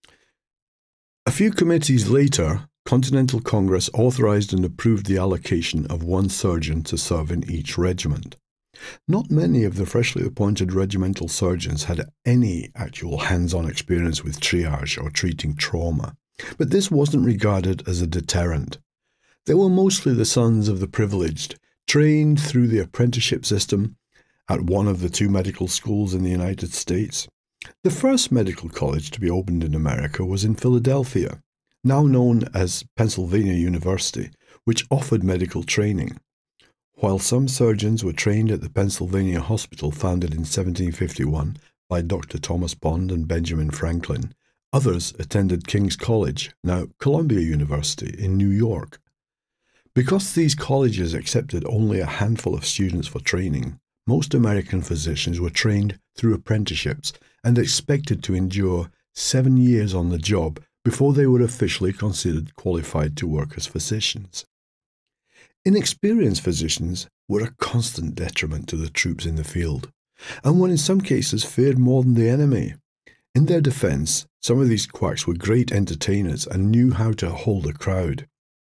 A few committees later, Continental Congress authorized and approved the allocation of one surgeon to serve in each regiment. Not many of the freshly appointed regimental surgeons had any actual hands-on experience with triage or treating trauma, but this wasn't regarded as a deterrent. They were mostly the sons of the privileged, trained through the apprenticeship system at one of the two medical schools in the United States. The first medical college to be opened in America was in Philadelphia, now known as Pennsylvania University, which offered medical training. While some surgeons were trained at the Pennsylvania Hospital founded in seventeen fifty-one by Doctor Thomas Pond and Benjamin Franklin, others attended King's College, now Columbia University, in New York. Because these colleges accepted only a handful of students for training, most American physicians were trained through apprenticeships and expected to endure seven years on the job before they were officially considered qualified to work as physicians. Inexperienced physicians were a constant detriment to the troops in the field, and were in some cases feared more than the enemy. In their defence, some of these quacks were great entertainers and knew how to hold a crowd.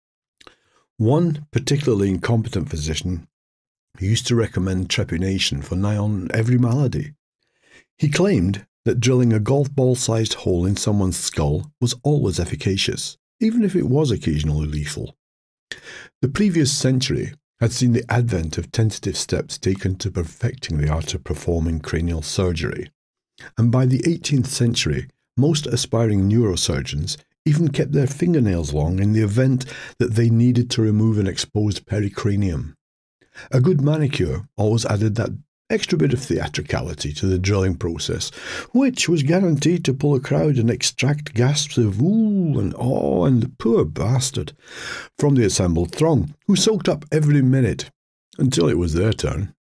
One particularly incompetent physician used to recommend trepanation for nigh on every malady. He claimed that drilling a golf ball-sized hole in someone's skull was always efficacious, even if it was occasionally lethal. The previous century had seen the advent of tentative steps taken to perfecting the art of performing cranial surgery, and by the eighteenth century, most aspiring neurosurgeons even kept their fingernails long in the event that they needed to remove an exposed pericranium. A good manicure always added that extra bit of theatricality to the drilling process, which was guaranteed to pull a crowd and extract gasps of ooh and oh and poor bastard from the assembled throng, who soaked up every minute until it was their turn.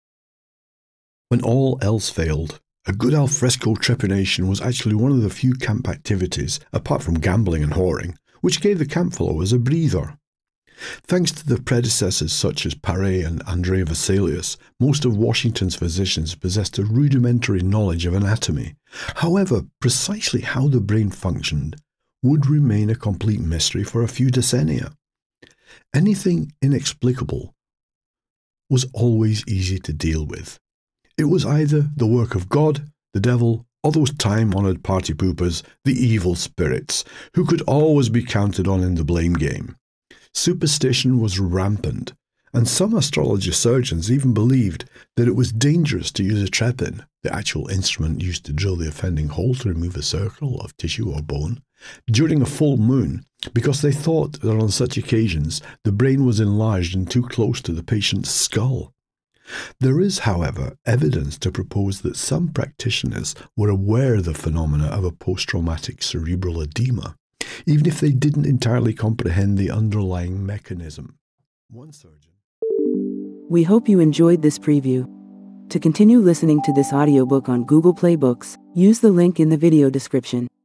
When all else failed, a good alfresco trepanation was actually one of the few camp activities, apart from gambling and whoring, which gave the camp followers a breather. Thanks to the predecessors such as Paré and André Vesalius, most of Washington's physicians possessed a rudimentary knowledge of anatomy. However, precisely how the brain functioned would remain a complete mystery for a few decennia. Anything inexplicable was always easy to deal with. It was either the work of God, the devil, or those time-honoured party poopers, the evil spirits, who could always be counted on in the blame game. Superstition was rampant, and some astrologer surgeons even believed that it was dangerous to use a trepin, the actual instrument used to drill the offending hole to remove a circle of tissue or bone, during a full moon, because they thought that on such occasions the brain was enlarged and too close to the patient's skull. There is, however, evidence to propose that some practitioners were aware of the phenomena of a post-traumatic cerebral edema, even if they didn't entirely comprehend the underlying mechanism. One surgeon. We hope you enjoyed this preview. To continue listening to this audiobook on Google Play Books, use the link in the video description.